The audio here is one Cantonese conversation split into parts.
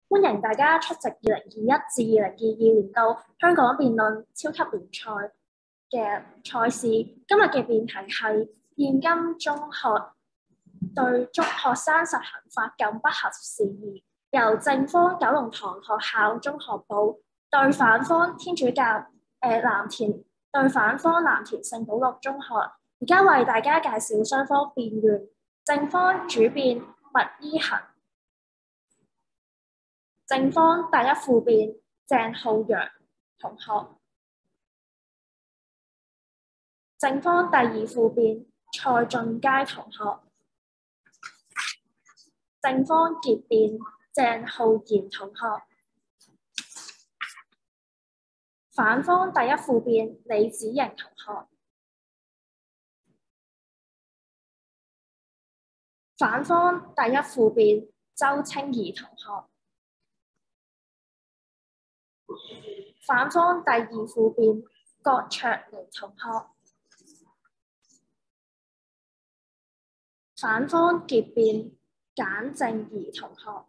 歡迎大家出席2021至2022年度香港辯論超級聯賽嘅賽事。今日嘅辯題係現今中學對中學生實行髮禁不合時宜，由正方九龍塘學校中學部對反方天主教藍田聖保祿中學。而家為大家介紹雙方辯員。正方主辯麥依恒，正方第一副辯鄭浩陽同學，正方第二副辯蔡俊佳同學，正方結辯鄭浩然同學，反方第一副辯李子瑩同學，反方第一副辯周清怡同學，反方第二副辯郭卓妮同學，反方結辯簡正怡同學。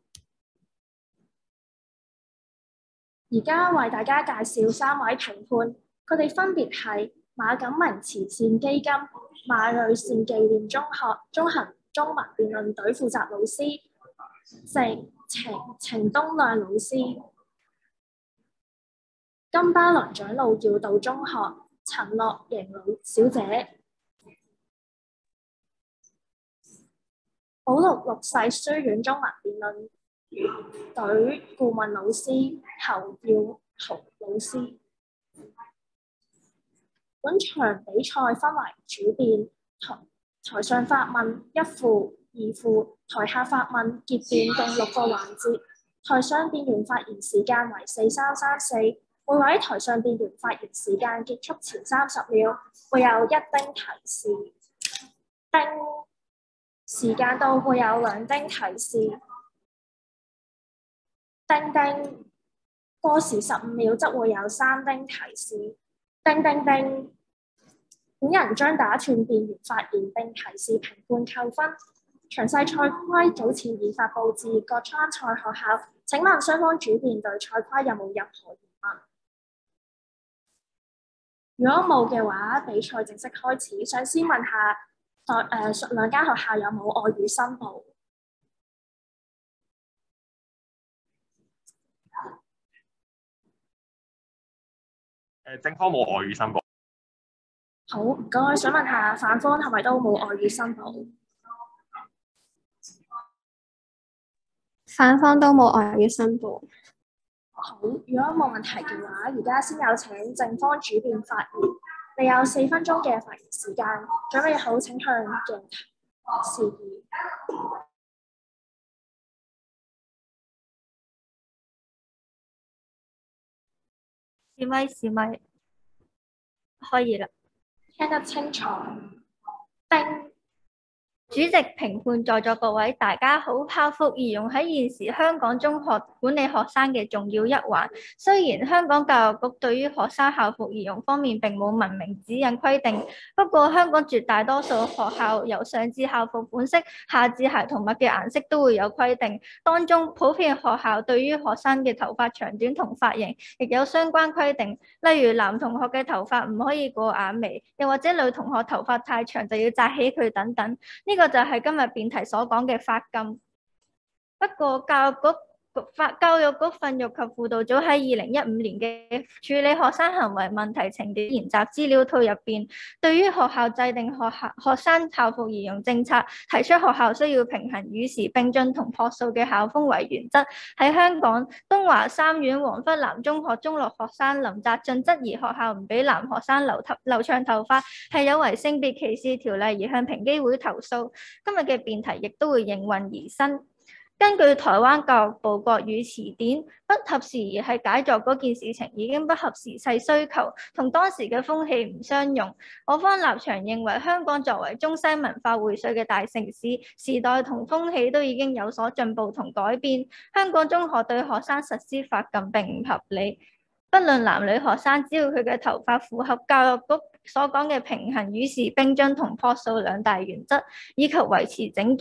而家為大家介紹三位評判，佢哋分別係馬錦明慈善基金馬呂善紀念中學中行中文辯論隊負責老師程東亮老師，金巴倫長老耀道中學陳樂瑩老小姐，保祿六世書院中文辯論隊顧問老師侯耀豪老師。本場比賽分為主辯台上發問一副、二副，台下發問結辯共6個環節。台上辯員發言時間為4-3-3-4，每位台上辯員發言時間結束前30秒會有1丁提示，丁時間到會有2丁提示，丁過時15秒則會有3丁提示，丁。本人將打斷辯員發言並提示評判扣分。詳細賽規早前已發佈至各參賽學校，請問雙方主辯對賽規有冇任何疑問？如果冇嘅話，比賽正式開始。想先問下兩間學校有冇外語申報？ 正方冇外語申報。 好，唔該。想問下反方係咪都冇外語申報？ 反方都冇外語申報。 好，如果冇問題嘅話，而家先有請正方主辯發言。你有4分鐘嘅發言時間，準備好請向鏡頭示意。 示咪，可以啦。 聽得清楚。丁。 主席、評判、在座各位，大家好。校服儀容喺現時香港中學管理學生嘅重要一環。雖然香港教育局對於學生校服儀容方面並冇文明指引規定，不過香港絕大多數學校由上至校服款式，下至孩童襪嘅顏色都會有規定。當中普遍學校對於學生嘅頭髮長短同髮型亦有相關規定，例如男同學嘅頭髮唔可以過眼眉，又或者女同學頭髮太長就要紮起佢等等。呢個就係今日辯題所講嘅髮禁。不過教育局訓育及輔導組喺2015年嘅處理學生行為問題情節研習資料套入邊，對於學校制定學生校服儀容政策，提出學校需要平衡與時並進同樸素嘅校風為原則。喺香港，東華三院黃笏南中學中六學生林澤俊質疑學校唔俾男學生留長頭髮係有違性別歧視條例，而向平機會投訴。今日嘅辯題亦都會應運而生。根據台灣教育部國語詞典，不合時宜係解作嗰件事情已經不合時勢需求，同當時嘅風氣唔相容。我方立場認為，香港作為中西文化薈萃嘅大城市，時代同風氣都已經有所進步同改變。香港中學對學生實施髮禁並唔合理。不論男女學生，只要佢嘅頭髮符合教育局所講嘅平衡與時並進同樸素兩大原則，以及維持整潔，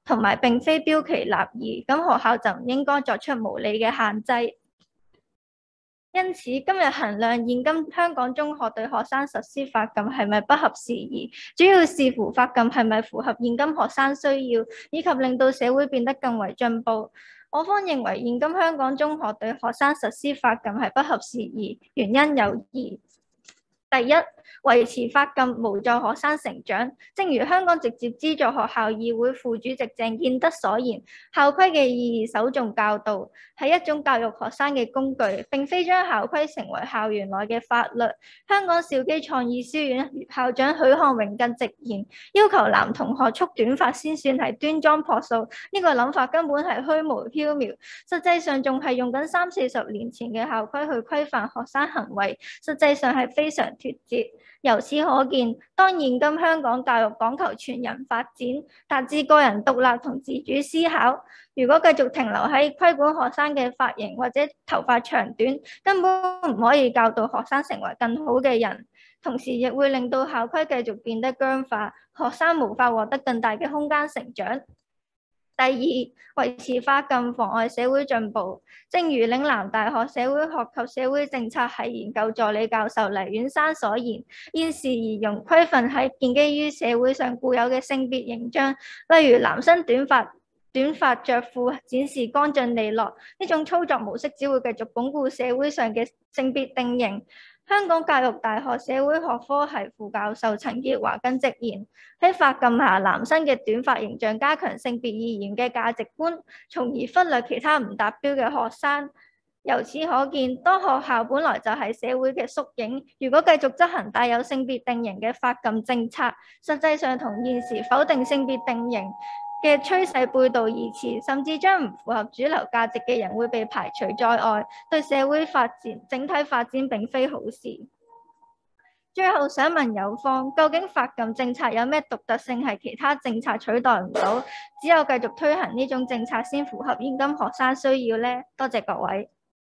同埋並非標奇立異，咁學校就唔應該作出無理嘅限制。因此，今日衡量現今香港中學對學生實施髮禁係咪不合時宜，主要視乎髮禁係咪符合現今學生需要，以及令到社會變得更為進步。我方認為現今香港中學對學生實施髮禁係不合時宜，原因有二。第一，維持髮禁無助學生成長。正如香港直接資助學校議會副主席鄭建德所言，校規嘅意義首重教導，係一種教育學生嘅工具，並非將校規成為校園內嘅法律。香港兆基創意書院校長許漢榮更直言，要求男同學束短髮先算係端莊樸素，呢個諗法根本係虛無縹緲，實際上仲係用緊30-40年前嘅校規去規範學生行為，實際上係非常脫節。由此可見，當現今香港教育講求全人發展，達至個人獨立同自主思考，如果繼續停留喺規管學生嘅髮型或者頭髮長短，根本唔可以教導學生成為更好嘅人，同時亦會令到校規繼續變得僵化，學生無法獲得更大嘅空間成長。第二，維持髮禁妨礙社會進步。正如嶺南大學社會學及社會政策系研究助理教授黎婉珊所言，現時儀容規範係建基於社會上固有嘅性別形象，例如男生短髮着褲展示乾淨利落，呢種操作模式只會繼續鞏固社會上嘅性別定型。香港教育大學社會學科系副教授陳潔華更直言，喺髮禁下，男生嘅短髮形象加強性別二元嘅價值觀，從而忽略其他唔達標嘅學生。由此可見，當學校本來就係社會嘅縮影，如果繼續執行帶有性別定型嘅髮禁政策，實際上同現時否定性別定型嘅趨勢背道而馳，甚至將唔符合主流價值嘅人會被排除在外，對社會發展整體發展並非好事。最後想問有方，究竟髮禁政策有咩獨特性係其他政策取代唔到？只有繼續推行呢種政策先符合現今學生需要呢？多謝各位。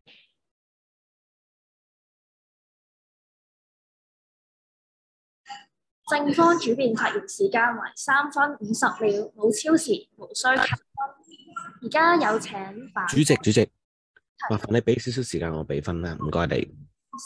正方主辯發言時間為3分50秒，冇超時，無需扣分。而家有請反主席，麻煩你俾少少時間我俾分啦，唔該你。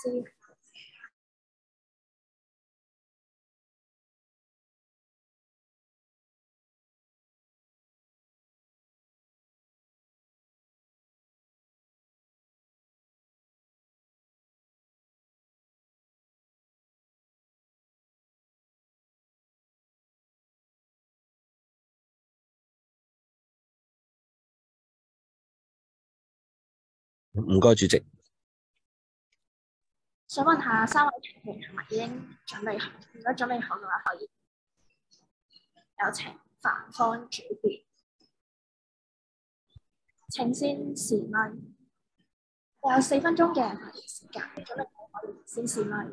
唔該，主席。 想問下3位評評係咪已經準備好？如果準備好嘅話，可以有請反方主辯。請先試麥。有4分鐘嘅發言時間，準備好可以先試麥。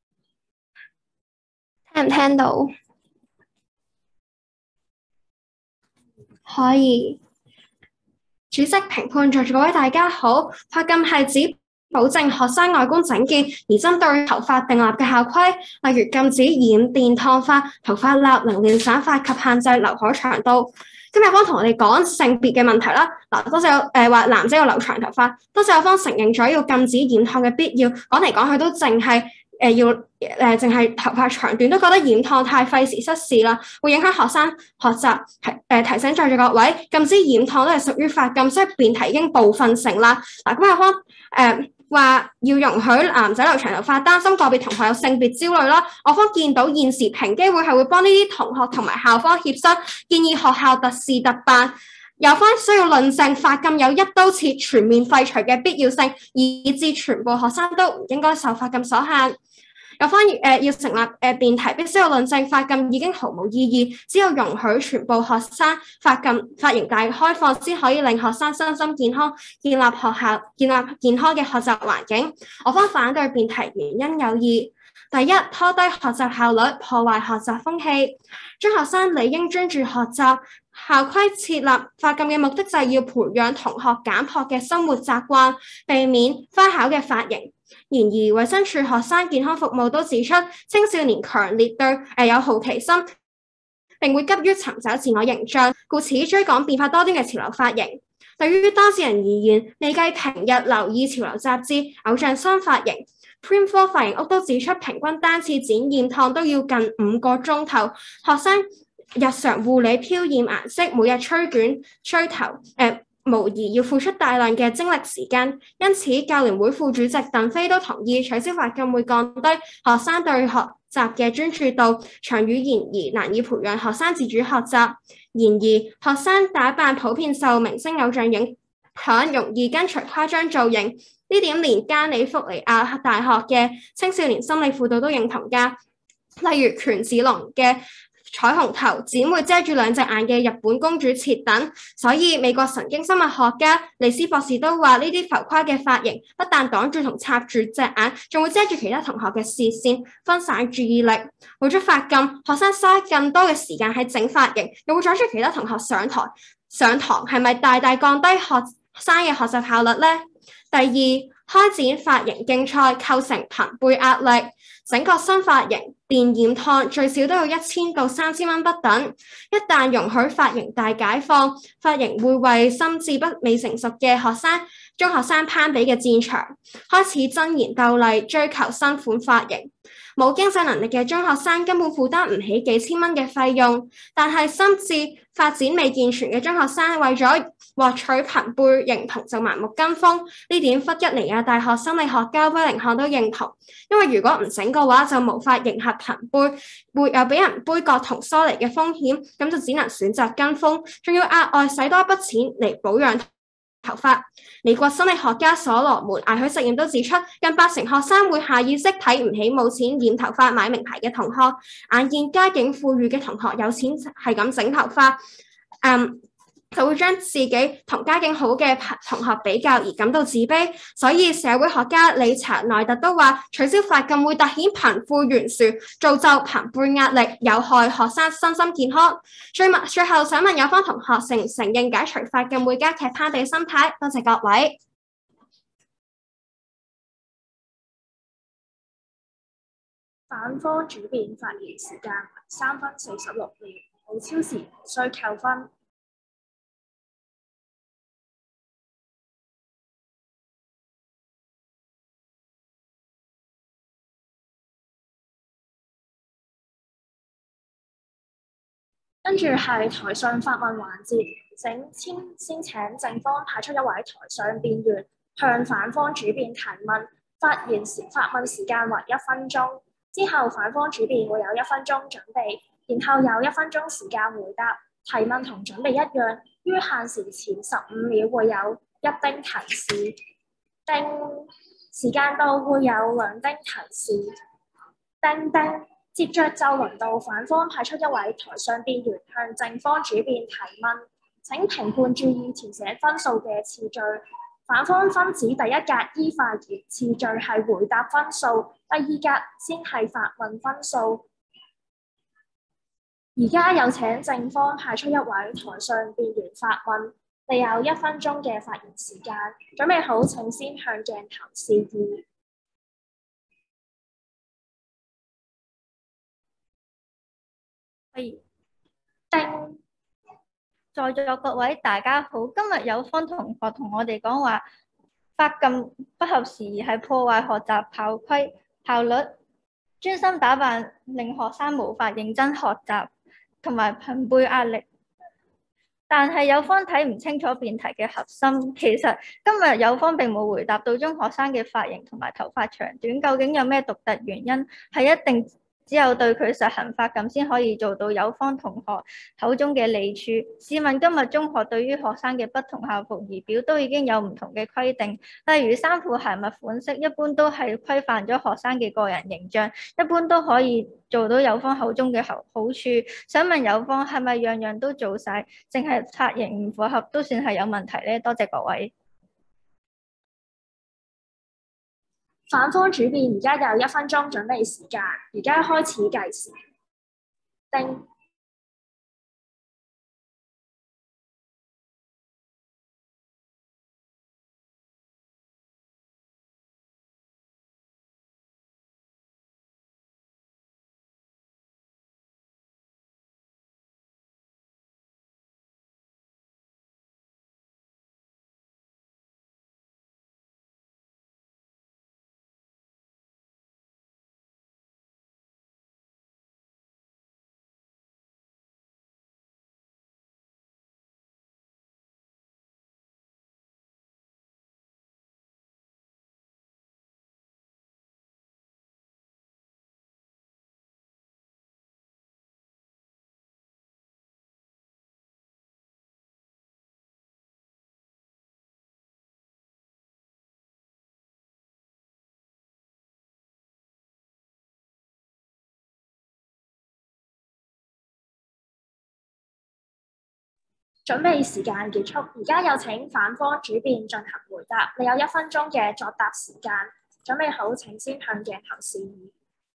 聽唔聽到？可以。主席、評判，在座各位大家好。髮禁係指保證學生外觀整潔，而針對頭髮訂立嘅校規，例如禁止染電、燙髮、頭髮立、凌亂散髮及限制劉海長度。今日有方同我哋講性別嘅問題啦。多謝話男仔要留長頭髮，多謝有方承認咗要禁止染燙嘅必要。講嚟講去都淨係淨係頭髮長短都覺得染燙太費時失事啦，會影響學生學習。提醒在座各位，禁止染燙都係屬於髮禁，所以辯題已經部分成立。咁有方話要容許男仔留長頭髮，擔心個別同學有性別焦慮啦。我方見到現時平機會係會幫呢啲同學同埋校方協商，建議學校特事特辦。有方需要論證髮禁有一刀切全面廢除嘅必要性，以致全部學生都唔應該受髮禁所限。有方要成立辯題，必須要論證髮禁已經毫無意義，只有容許全部學生髮型大開放，先可以令學生身心健康，建立健康嘅學習環境。我方反對辯題原因有二：第一，拖低學習效率，破壞學習風氣。中學生理應專注學習，校規設立髮禁嘅目的就係要培養同學簡樸嘅生活習慣，避免花巧嘅髮型。然而，衛生署學生健康服務都指出，青少年強烈對有好奇心， 並會急於尋找自我形象，故此追趕變化多端嘅潮流髮型。對於當事人而言，未計平日留意潮流雜誌、偶像新髮型，Print4 髮型屋都指出平均單次剪染燙都要近5個鐘頭。學生日常護理漂染顏色，每日吹捲吹頭，無疑要付出大量嘅精力時間，因此教聯會副主席鄧飛都同意取消髮禁會降低學生對學習嘅專注度，長遠而難以培養學生自主學習。然而，學生打扮普遍受明星偶像影響，容易跟隨誇張造型，呢點連加利福尼亞大學嘅青少年心理輔導都認同㗎。例如權志龍嘅彩虹頭剪會遮住兩隻眼嘅日本公主切等，所以美國神經生物學家李斯博士都話呢啲浮誇嘅髮型不但擋住同插住隻眼，仲會遮住其他同學嘅視線，分散注意力。為咗髮禁，學生嘥更多嘅時間喺整髮型，又會阻住其他同學上堂，係咪大大降低學生嘅學習效率呢？第二，開展髮型競賽構成朋輩壓力，整個新髮型電染燙最少都要1000到3000蚊不等。一旦容許髮型大解放，髮型會為心智未成熟嘅中學生攀比嘅戰場，開始爭妍鬥麗追求新款髮型。冇經濟能力嘅中學生根本負擔唔起幾千蚊嘅費用，但係心智發展未健全嘅中學生為咗獲取朋輩認同就盲目跟風，呢點弗吉尼亞大學心理學家威靈漢都認同，因為如果唔整嘅話就無法迎合朋輩，會有俾人杯葛同疏離嘅風險，咁就只能選擇跟風，仲要額外使多一筆錢嚟保養頭髮。美國心理學家所羅門艾許實驗都指出，近80%學生會下意識睇唔起冇錢染頭髮買名牌嘅同學，眼見家境富裕嘅同學有錢係咁整頭髮，就會將自己同家境好嘅同學比較而感到自卑。所以社會學家理查內特都話，取消髮禁會凸顯貧富懸殊，造就朋輩壓力，有害學生身心健康。最後想問有方同學承唔承認解除髮禁會加劇攀比心態？多謝各位。 反方主辯發言時間為3分46秒，冇超時需扣分。跟住係台上發問環節，先請正方派出一位台上辯員向反方主辯提問，發問時間為1分鐘。之後反方主辯會有1分鐘準備，然後有1分鐘時間回答。提問同準備一樣，於限時前15秒會有1叮提示，時間到會有2叮提示，叮叮。接着就輪到反方派出一位台上辯員向正方主辯提問，請評判注意填寫分數嘅次序。反方分指第一格依發言次序係回答分數，第2格先係發問分數。而家有請正方派出一位台上辯員發問，你有1分鐘嘅發言時間，準備好請先向鏡頭示意。叮！ 在座各位大家好，今日有方同學同我哋講話，髮禁不合時宜係破壞學習效率，專心打扮令學生無法認真學習，同埋朋輩壓力。但係有方睇唔清楚辯題嘅核心，其實今日有方並冇回答到中學生嘅髮型同埋頭髮長短究竟有咩獨特原因，係一定只有對佢實行髮禁先可以做到有方同學口中嘅利處。試問今日中學對於學生嘅不同校服儀表都已經有唔同嘅規定，例如衫褲鞋襪款式一般都係規範咗學生嘅個人形象，一般都可以做到有方口中嘅好處。想問有方係咪樣樣都做晒，淨係髮型唔符合都算係有問題呢？多謝各位。 反方主辯而家有1分鐘準備時間，而家開始計時。叮！ 準備時間結束，而家有請反方主辯進行回答。你有1分鐘嘅作答時間，準備好請先向鏡頭示意。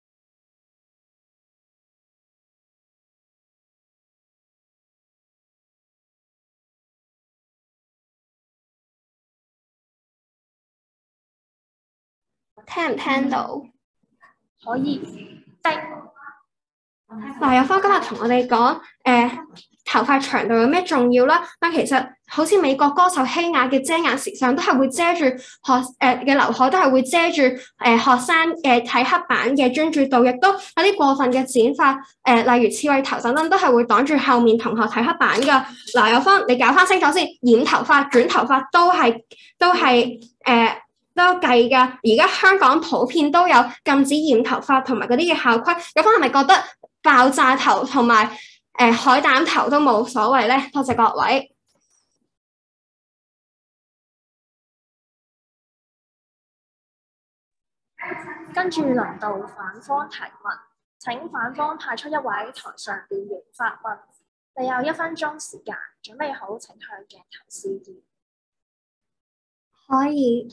聽唔聽到？ 可以叮。 嗱，有方今日同我哋講，頭髮長度有咩重要啦？但其實好似美國歌手希雅嘅遮眼時尚都係會遮住嘅劉海，都係會遮住學生嘅睇黑板嘅專注度，亦都有啲過分嘅剪髮，例如刺蝟頭等等，都係會擋住後面同學睇黑板噶。嗱，有方你搞翻清楚先，染頭髮、捲頭髮都計㗎。而家香港普遍都有禁止染頭髮同埋嗰啲嘅校規，有方係咪覺得爆炸頭同埋海膽頭都冇所謂咧？多謝各位。 跟住輪到反方提問，請反方派出一位台上辯員發問。你有1分鐘時間，準備好請向鏡頭示意。 可以。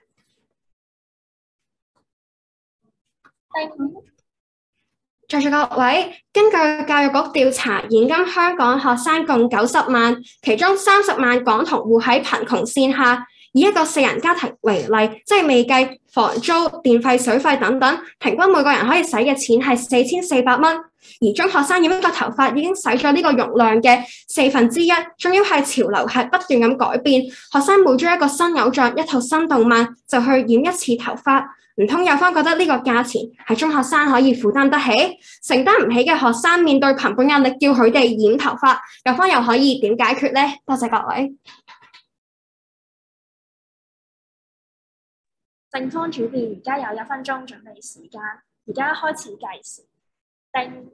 在座各位，根據教育局調查，現今香港學生共90萬，其中30萬港同戶喺貧窮線下。以一個4人家庭為例，即係未計房租、電費、水費等等，平均每個人可以使嘅錢係4400蚊。而中學生染一個頭髮已經使咗呢個容量嘅1/4，仲要係潮流係不斷咁改變。學生每追一個新偶像、一套新動漫，就去染一次頭髮。唔通有方覺得呢個價錢係中學生可以負擔得起？承擔唔起嘅學生面對貧困壓力，叫佢哋染頭髮，有方又可以點解決呢？多謝各位。 正方主辯而家有1分鐘準備時間，而家開始計時。叮。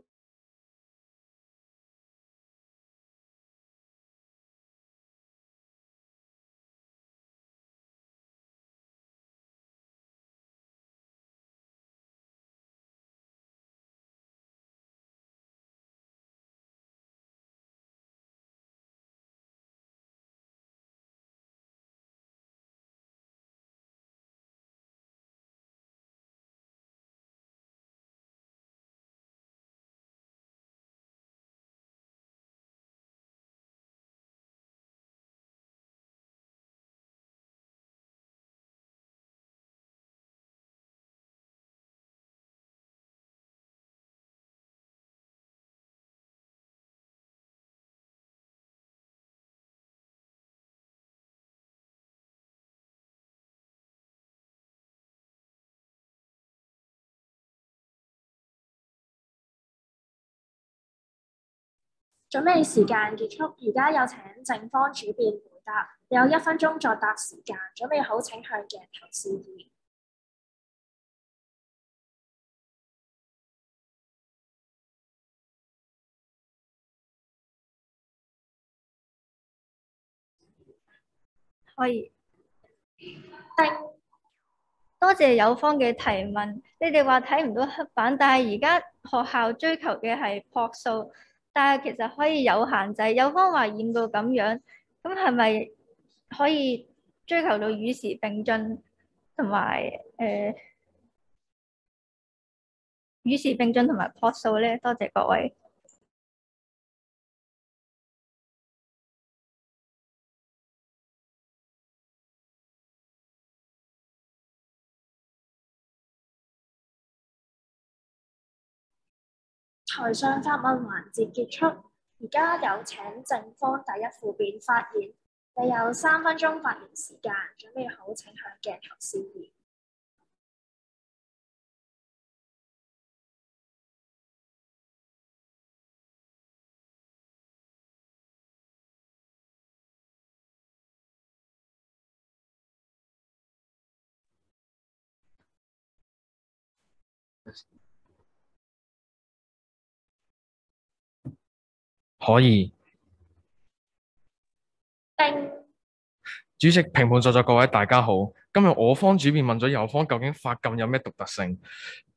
準備時間結束，而家有請正方主辯回答。你有1分鐘作答時間，準備好請向鏡頭示意。 可以。 叮。 多謝有方嘅提問。你哋話睇唔到黑板，但係而家學校追求嘅係樸素，但係其實可以有限制。有方話染到咁樣，咁係咪可以追求到與時並進，同埋與時並進同埋樸素咧？多謝各位。 台上發問環節結束，而家有請正方第一副辯發言。你有3分鐘發言時間，準備好請向鏡頭示意。 可以。 叮。 主席、評判在座各位大家好，今日我方主辯問咗有方究竟髮禁有咩獨特性？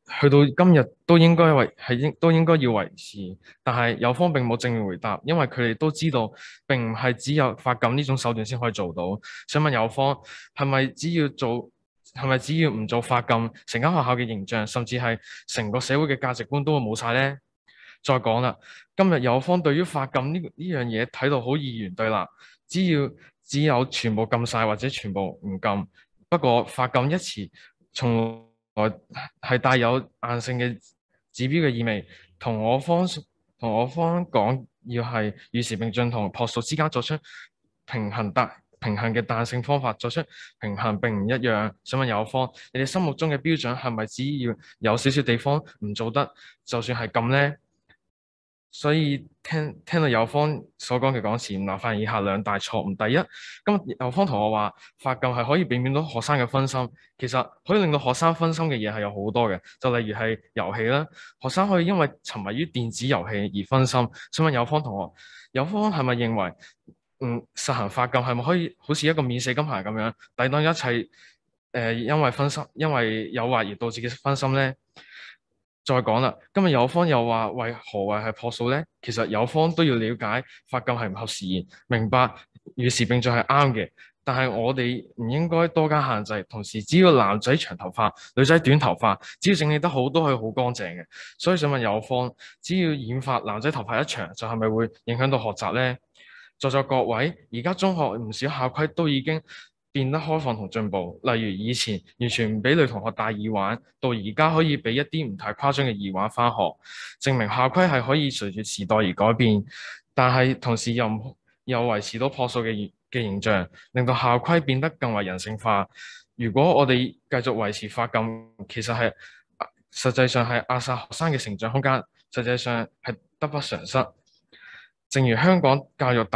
去到今日都應該要維持，但係友方並冇正面回答，因為佢哋都知道並唔係只有髮禁呢種手段先可以做到。想問友方係咪只要唔做髮禁，成間學校嘅形象，甚至係成個社會嘅價值觀都會冇晒呢？再講啦，今日友方對於髮禁呢樣嘢睇到好二元對立，只有全部禁晒或者全部唔禁。不過髮禁一詞從來係帶有硬性嘅指標嘅意味，同我方講要係與時並進同樸素之間作出平衡嘅彈性方法作出平衡並唔一樣。想問友方，你哋心目中嘅標準係咪只要有少少地方唔做得，就算係禁呢？所以聽到友方所講嘅講詞，嗱，發現以下兩大錯誤。第一，今日友方同我話髮禁係可以避免到學生嘅分心，其實可以令到學生分心嘅嘢係有好多嘅，就例如係遊戲啦，學生可以因為沉迷於電子遊戲而分心。想問友方同學，友方係咪認為實行髮禁係咪可以好似一個免死金牌咁樣抵擋一切因為誘惑而導致嘅分心呢？再講啦，今日友方又話何謂係樸素呢？其實友方都要了解髮禁係唔合時宜，明白與時並進係啱嘅，但係我哋唔應該多加限制。同時，只要男仔長頭髮、女仔短頭髮，只要整理得好，都係好乾淨嘅。所以想問友方，只要染髮男仔頭髮一長，就係咪會影響到學習呢？在座各位，而家中學唔少校規都已經變得開放同進步，例如以前完全唔俾女同學戴耳環，到而家可以俾一啲唔太誇張嘅耳環返學，證明校規係可以隨住時代而改變，但係同時又維持到樸素嘅形象，令到校規變得更為人性化。如果我哋繼續維持髮禁，其實實際上係壓殺學生嘅成長空間，實際上係得不償失。正如香港大學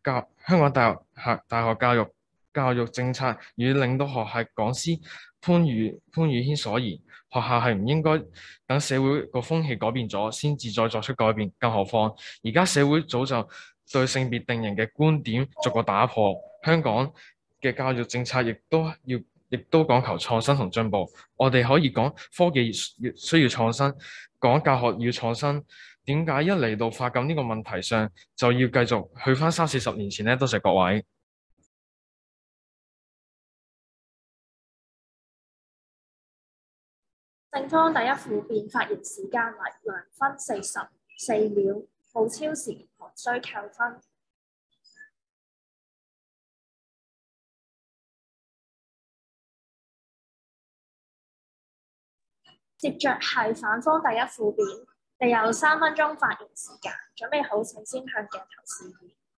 教育政策與領導學系講師潘宇軒所言，學校係唔應該等社會個風氣改變咗先至再作出改變，更何況而家社會早就對性別定型嘅觀點逐個打破，香港嘅教育政策亦都講求創新同進步。我哋可以講科技需要創新，講教學要創新，點解一嚟到髮禁呢個問題上就要繼續去返30-40年前呢？多謝各位。 正方第一副辯發言時間為2分44秒，冇超時，無需扣分。接着係反方第一副辯，你有3分鐘發言時間，準備好請先向鏡頭示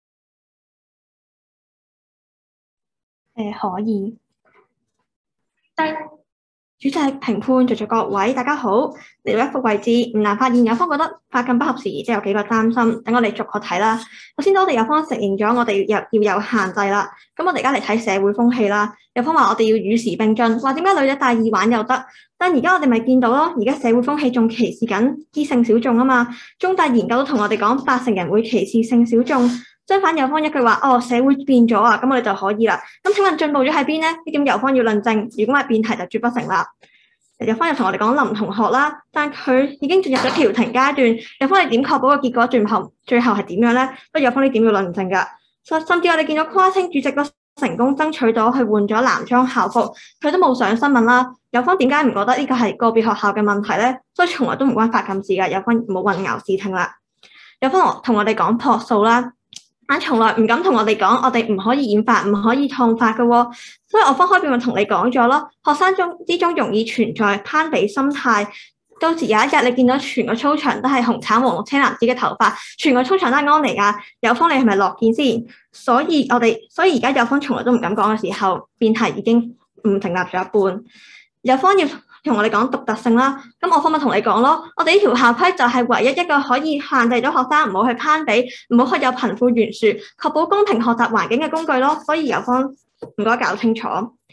意。 可以。 叮。 主席、評判、在座各位，大家好。嚟到一幅位置，唔難發現友方覺得髮禁不合時宜，即係有幾個擔心。等我哋逐個睇啦。首先，我哋友方承認咗我哋要有限制啦。咁我哋而家嚟睇社會風氣啦。友方話我哋要與時並進，話點解女仔戴耳環又得？但而家我哋咪見到咯，而家社會風氣仲歧視緊啲性小眾啊嘛。中大研究都同我哋講，80%人會歧視性小眾。相反，友方一句話，社會變咗啊，咁我哋就可以啦。咁請問進步咗喺邊呢？呢點友方要論證。如果係辯題就絕不成立。友方又同我哋講林同學啦，但佢已經進入咗調停階段。友方你點確保個結果最後係點樣呢？不過友方呢點要論證㗎。甚至我哋見到跨青主席都成功爭取到去換咗男裝校服，佢都冇上新聞啦。友方點解唔覺得呢個係個別學校嘅問題呢？所以從來都唔關髮禁事㗎。友方冇混淆視聽啦。友方同我哋講樸素啦。但從來唔敢同我哋講，我哋唔可以染髮，唔可以燙髮嘅喎。所以我方開辯咪同你講咗咯。學生之中容易存在攀比心態，到時有一日你見到全個操場都係紅橙黃綠青藍紫嘅頭髮，全個操場都係安妮亞，友方你係咪樂見先？所以而家友方從來都唔敢講嘅時候，辯題已經唔成立咗一半。友方要同我哋講獨特性啦，咁我方咪同你講咯，我哋呢條校規就係唯一一個可以限制咗學生唔好去攀比，唔好去有貧富懸殊，確保公平學習環境嘅工具咯。所以友方唔該搞清楚。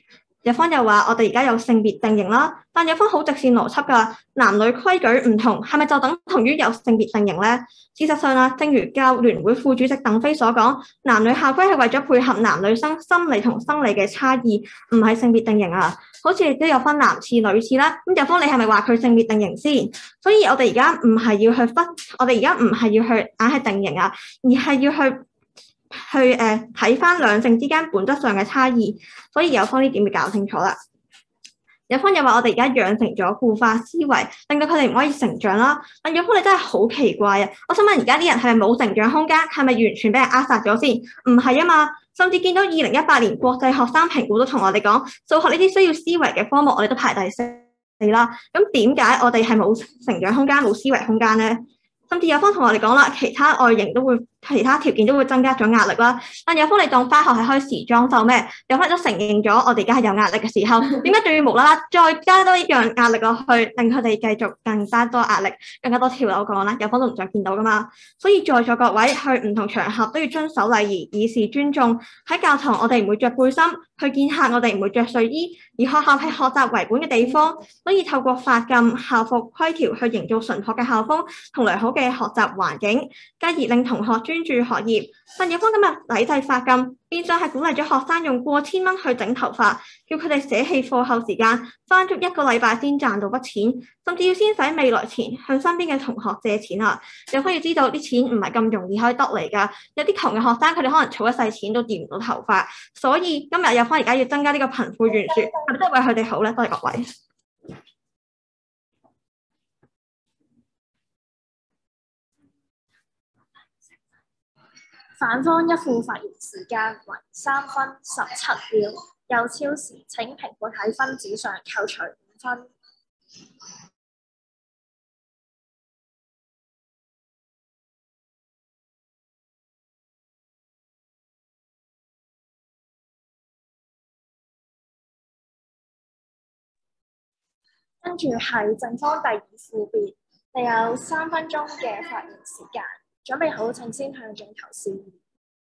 有方又話我哋而家有性別定型啦，但有方好直線邏輯㗎，男女規矩唔同，係咪就等同於有性別定型咧？事實上啊，正如教聯會副主席鄧飛所講，男女校規係為咗配合男女生心理同生理嘅差異，唔係性別定型啊。好似亦都有分男廁女廁啦，咁有方你係咪話佢性別定型先？所以我哋而家唔係要去分，我哋而家唔係要去硬係定型啊，而係要去睇翻兩性之間本質上嘅差異，所以有方呢點要搞清楚啦。有方又話我哋而家養成咗固化思維，令到佢哋唔可以成長啦。但有方你真係好奇怪啊！我想問而家啲人係咪冇成長空間？係咪完全俾人扼殺咗先？唔係啊嘛，甚至見到2018年國際學生評估都同我哋講，數學呢啲需要思維嘅科目，我哋都排第4啦。咁點解我哋係冇成長空間、冇思維空間咧？甚至有方同我哋講啦，其他外形都會、其他條件都會增加咗壓力啦。但有方你當返學係開時裝秀咩？有方都承認咗我哋而家係有壓力嘅時候，點解仲要無啦啦再加多一樣壓力落去，令佢哋繼續更加多壓力、更加多跳樓講啦？有方都唔想見到噶嘛。所以在座各位去唔同場合都要遵守禮儀，以示尊重。喺教堂我哋唔會着背心，去見客我哋唔會着睡衣。而學校係學習為本嘅地方，所以透過法禁、校服規條去營造純學嘅校風同良好嘅學習環境，繼而令同學專注學業。但有方今日抵制法禁，變相係鼓勵咗學生用過千蚊去整頭髮，叫佢哋捨棄課後時間，返足1個禮拜先賺到筆錢，甚至要先使未來錢向身邊嘅同學借錢啊！有方要知道啲錢唔係咁容易可以得嚟㗎，有啲窮嘅學生佢哋可能儲一世錢都掂唔到頭髮，所以今日有方而家要增加呢個貧富懸殊，係咪真係為佢哋好咧？多謝各位。 反方一副發言時間為3分17秒，又超時，請評判喺分子上扣除5分。跟住係正方第2副辯，你有3分鐘嘅發言時間。準備好，請先向鏡頭示意。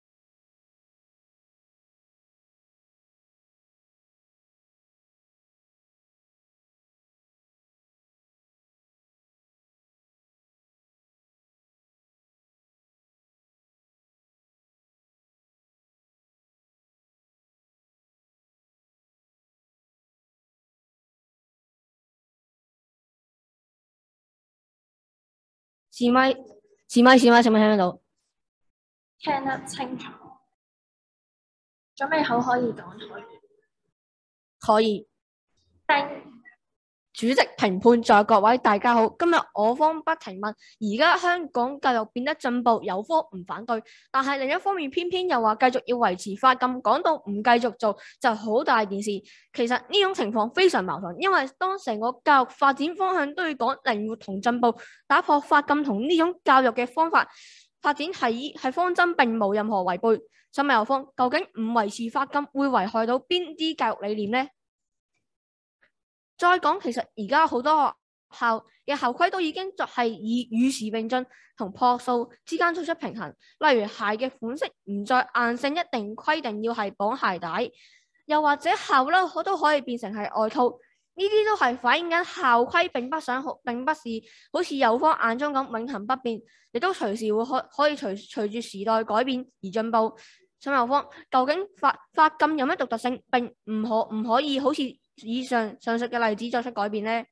試咪？聽得到？ 聽得清楚。準備好可以講可以。 可以。 叮。 主席、評判在各位大家好，今日我方不停問，而家香港教育變得進步，有科唔反對，但係另一方面偏偏又話繼續要維持法禁，講到唔繼續做就好大件事。其實呢種情況非常矛盾，因為當成個教育發展方向都要講靈活同進步，打破法禁同呢種教育嘅方法發展係方針並無任何違背。想問有方，究竟唔維持法禁會危害到邊啲教育理念呢？再講，其實而家好多學校嘅校規都已經係以與時並進同樸素之間做出平衡，例如鞋嘅款式唔再硬性一定規定要係綁鞋帶，又或者校褸都可以變成係外套，呢啲都係反映緊校規並不是好似有方眼中咁永恆不變，亦都隨時會可以隨住時代改變而進步。想問有方，究竟法禁有咩獨特性，並唔可以好似以上述嘅例子作出改變呢？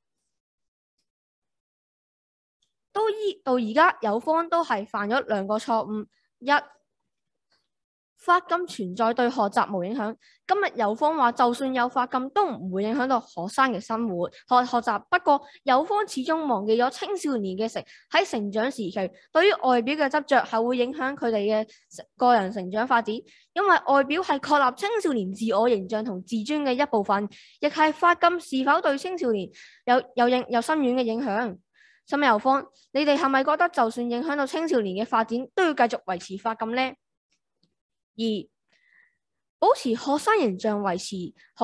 到而家有方都係犯咗2個錯誤。一，法禁存在對學習無影響。今日有方話就算有法禁都唔會影響到學生嘅生活學習，不過有方始終忘記咗青少年嘅喺成長時期對於外表嘅執着係會影響佢哋嘅個人成長發展，因為外表係確立青少年自我形象同自尊嘅一部分，亦係法禁是否對青少年有深遠嘅影響。想問有方，你哋係咪覺得就算影響到青少年嘅發展都要繼續維持法禁呢？2，保持學生形象維持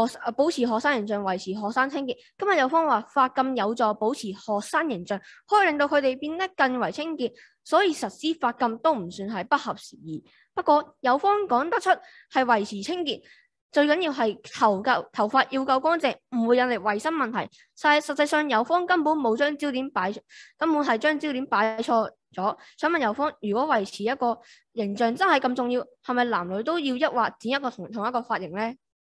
學生清潔。今日有方話法禁有助保持學生形象，可以令到佢哋變得更為清潔，所以實施法禁都唔算係不合時宜。不過有方講得出係維持清潔， 最緊要係頭髮要夠乾淨，唔會引嚟衞生問題。但係實際上，友方根本冇將焦點擺，根本係將焦點擺錯咗。想問友方，如果維持一個形象真係咁重要，係咪男女都要一劃剪一個同一個髮型呢？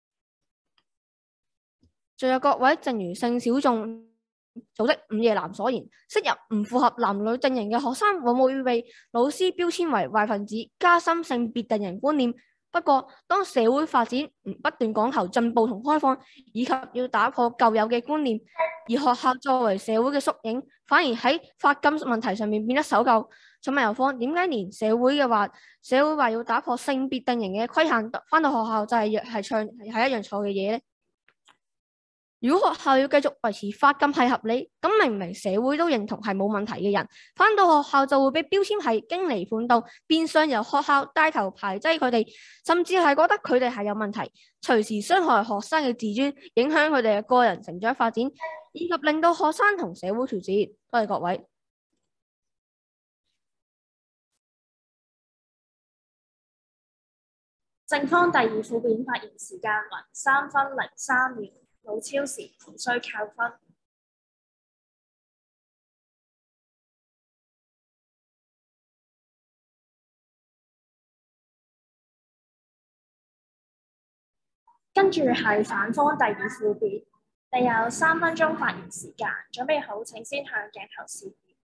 仲有各位，正如性小眾組織午夜男所言，適入唔符合男女陣營嘅學生，往往會被老師標籤為壞分子，加深性別定型觀念。不過，當社會發展不斷講求進步同開放，以及要打破舊有嘅觀念，而學校作為社會嘅縮影，反而喺髮禁問題上面變得守舊。請問友方，點解連社會話要打破性別定型嘅規限，返到學校就係一樣錯嘅嘢呢？如果學校要繼續維持髮禁係合理，咁明明社會都認同係冇問題嘅人，返到學校就會被標籤係經離叛道，變相由學校帶頭排擠佢哋，甚至係覺得佢哋係有問題，隨時傷害學生嘅自尊，影響佢哋嘅個人成長發展，以及令到學生同社會脫節。多謝各位。 正方第二副辯發言時間為3分03秒，冇超時，無需扣分。跟住係反方第二副辯，你有3分鐘發言時間，準備好請先向鏡頭示意。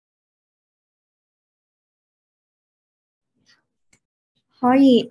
可以，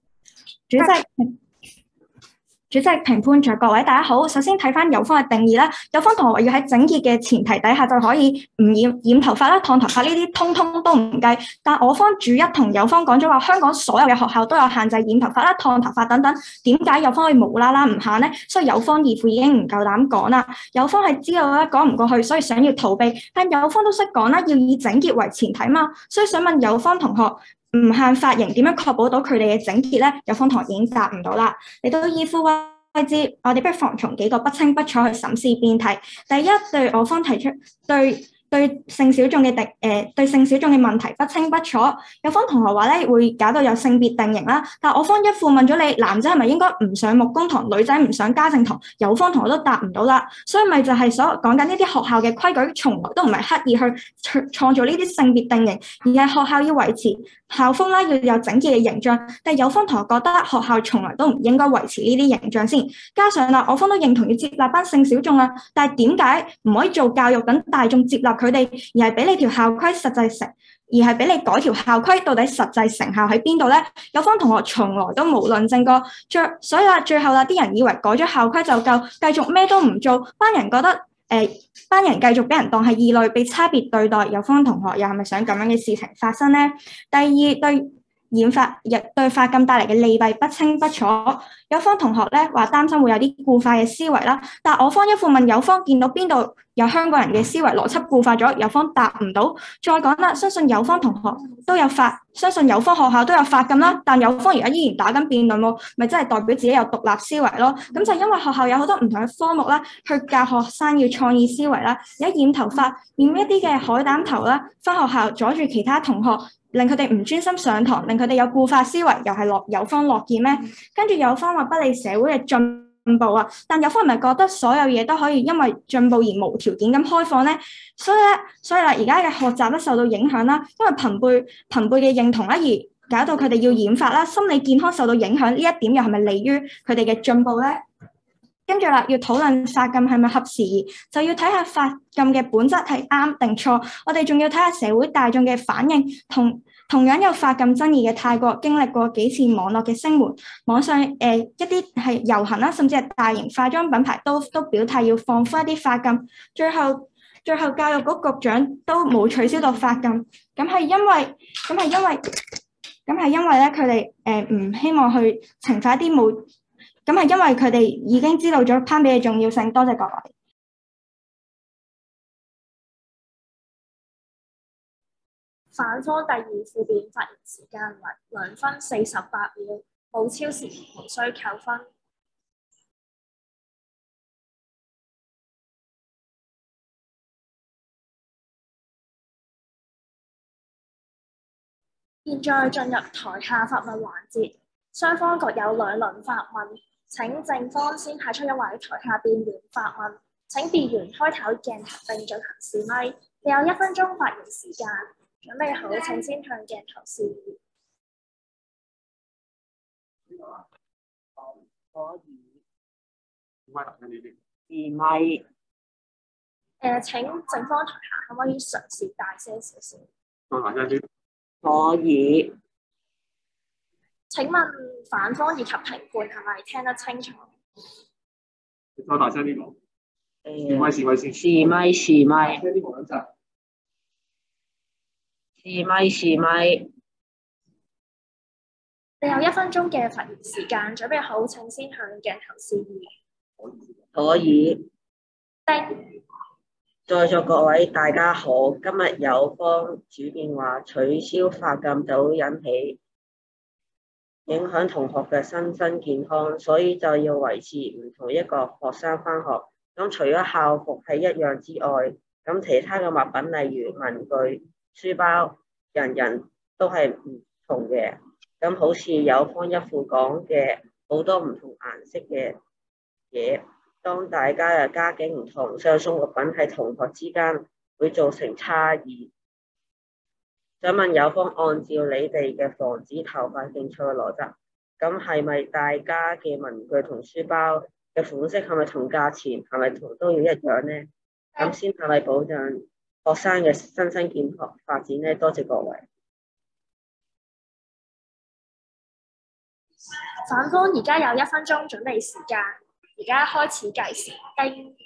主席、評判長各位大家好。首先睇翻友方嘅定義啦，友方同學話要喺整潔嘅前提底下就可以唔染頭髮啦、燙頭髮呢啲，通通都唔計。但我方主一同友方講咗話，香港所有嘅學校都有限制染頭髮啦、燙頭髮等等。點解友方可以無啦啦唔限呢？所以友方二副已經唔夠膽講啦。友方係知道咧講唔過去，所以想要逃避。但友方都識講啦，要以整潔為前提嘛。所以想問友方同學，唔限髮型點樣確保到佢哋嘅整潔咧？友方同學已經答唔到啦。嚟到二副位置，我哋不妨從幾個不清不楚去審視辯題。第一，對我方提出對性小眾嘅問題不清不楚，有方同學話咧會搞到有性別定型啦。但我方一副問咗你，男仔係咪應該唔上木工堂，女仔唔上家政堂？有方同學都答唔到啦。所以咪就係所講緊呢啲學校嘅規矩，從來都唔係刻意去創造呢啲性別定型，而係學校要維持校風啦，要有整潔嘅形象。但有方同學覺得學校從來都唔應該維持呢啲形象先。加上啦，我方都認同要接納班性小眾啊，但係點解唔可以做教育等大眾接納佢哋，而係俾你條校規實際成，而係俾你改條校規到底實際成效喺邊度咧？有方同學從來都冇論證過，所以啦，最後啦，啲人以為改咗校規就夠，繼續咩都唔做，班人覺得班人繼續俾人當係異類，被差別對待。有方同學又係咪想咁樣嘅事情發生咧？第二，對髮禁帶嚟嘅利弊不清不楚。有方同學咧話擔心會有啲固化嘅思維啦，但我方一副問有方見到邊度有香港人嘅思維邏輯固化咗，有方答唔到。再講啦，相信有方同學都有相信有方學校都有髮禁啦，但有方而家依然打緊辯論喎，咪真係代表自己有獨立思維咯？咁就因為學校有好多唔同嘅科目啦，去教學生要創意思維啦，而家染頭髮染一啲嘅海膽頭啦，返學校阻住其他同學，令佢哋唔專心上堂，令佢哋有固化思維，又係有方樂見咩？跟住有方話不利社會嘅進步啊，但有方係咪覺得所有嘢都可以因為進步而無條件咁開放咧？所以啦，而家嘅學習咧受到影響啦，因為朋輩嘅認同啦，而搞到佢哋要染髮啦，心理健康受到影響，呢一點又係咪利於佢哋嘅進步咧？跟住啦，要討論髮禁係咪合時宜，就要睇下髮禁嘅本質係啱定錯。我哋仲要睇下社會大眾嘅反應，同樣有髮禁爭議嘅泰國經歷過幾次網絡嘅聲援，網上一啲係遊行啦，甚至係大型化妝品牌都表態要放寬一啲髮禁。最後教育局局長都冇取消到髮禁，咁係因為咧佢哋唔希望去懲罰一啲冇。咁係因為佢哋已經知道咗攀比嘅重要性。多謝各位。 反方第二副辯發言時間為2分48秒，冇超時，無需扣分。現在進入台下發問環節，雙方各有2輪發問。 請正方先派出一位台下辯員發問。請辯員開頭鏡頭並進行試咪。你有1分鐘發言時間，準備好請先向鏡頭示意。 可以。 試咪。 請正方台下可唔可以嘗試大聲少少？ 可以。 請問反方以及評判係咪聽得清楚？ 再大聲啲講。試咪先。 試咪。 你有1分鐘嘅發言時間，準備好請先向鏡頭示意。 可以。 叮。 在座各位大家好，今日有方主辯話取消髮禁就會引起影響同學嘅身心健康，所以就要維持唔同一個學生返學。咁除咗校服係一樣之外，咁其他嘅物品例如文具、書包，人人都係唔同嘅。咁好似有方一副講嘅好多唔同顏色嘅嘢。當大家嘅家境唔同，相送物品喺同學之間會造成差異。想問有方按照你哋嘅防止頭髮競賽嘅邏輯，咁係咪大家嘅文具同書包嘅款式係咪同價錢係咪都要一樣呢？咁先係咪保障學生嘅身心健康發展呢？多謝各位。 反方而家有1分鐘準備時間。而家開始計時，叮。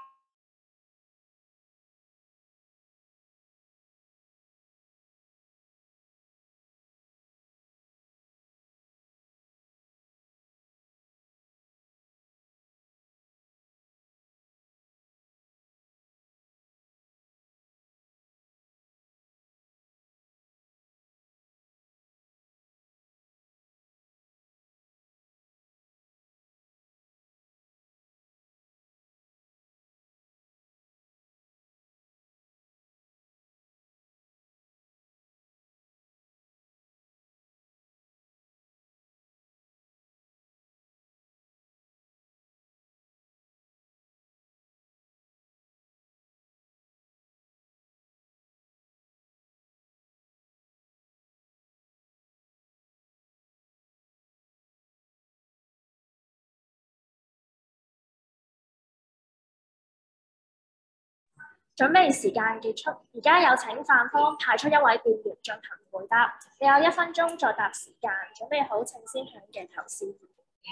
準備時間結束，而家有請犯方派出一位辯員進行回答。你有1分鐘作答時間，準備好請先向鏡頭示意。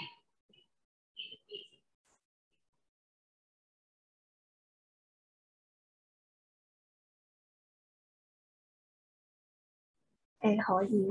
可以。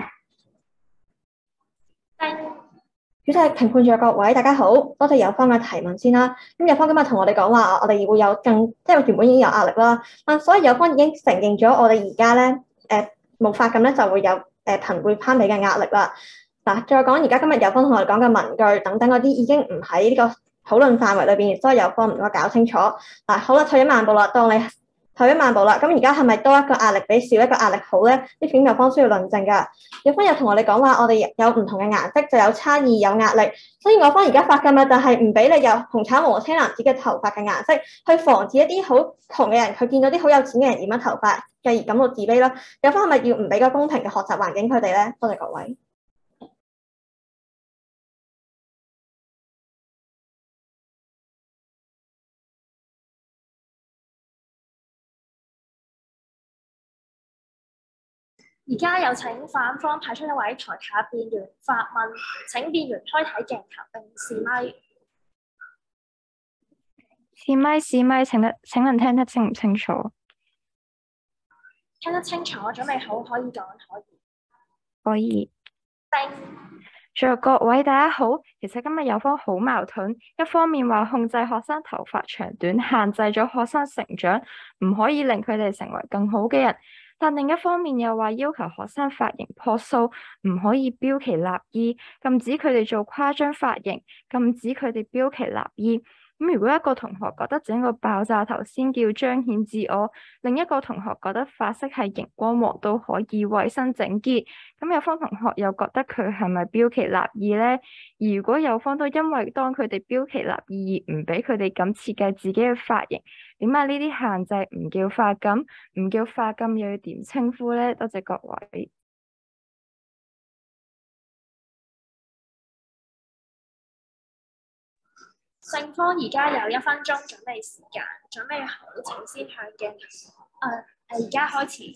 叮。 主席、評判咗各位，大家好，多謝有方嘅提問先啦。咁有方今日同我哋講話，我哋會有即係原本已經有壓力啦。所以有方已經承認咗，我哋而家咧冇髮禁咧就會有朋輩攀比嘅壓力啦。嗱，再講而家今日有方同我哋講嘅文具等等嗰啲已經唔喺呢個討論範圍裏邊，所以有方唔該搞清楚。嗱，好啦，退一萬步啦，當你退一萬步啦，咁而家係咪多一個壓力比少一個壓力好咧？呢點有方需要論證㗎。有方又同我哋講話，我哋有唔同嘅顏色就有差異有壓力，所以我方而家髮禁嘅就係唔俾你有紅橙黃青藍紫嘅頭髮嘅顏色，去防止一啲好窮嘅人佢見到啲好有錢嘅人染咗頭髮，繼而感到自卑啦。有方係咪要唔俾個公平嘅學習環境佢哋咧？多謝各位。 而家有請反方派出一位台下辯員發問，請辯員開啟鏡頭並示咪。 試咪，請問聽得清唔清楚？ 聽得清楚，準備好可以講， 可以。 叮。 在各位大家好，其實今日有方好矛盾，一方面話控制學生頭髮長短，限制咗學生成長，唔可以令佢哋成為更好嘅人。但另一方面又話要求學生髮型樸素，唔可以標奇立異，禁止佢哋做誇張髮型，禁止佢哋標奇立異。 咁如果一個同學覺得整個爆炸頭先叫彰顯自我，另一個同學覺得髮色係熒光黃都可以衛生整潔，咁有方同學又覺得佢係咪標奇立異呢？如果有方都因為當佢哋標奇立異而唔俾佢哋咁設計自己嘅髮型，點解呢啲限制唔叫髮禁，唔叫髮禁又要點稱呼呢？多謝各位。 聖科而家有1分鐘準備時間，準備好請先向鏡頭。而家開始。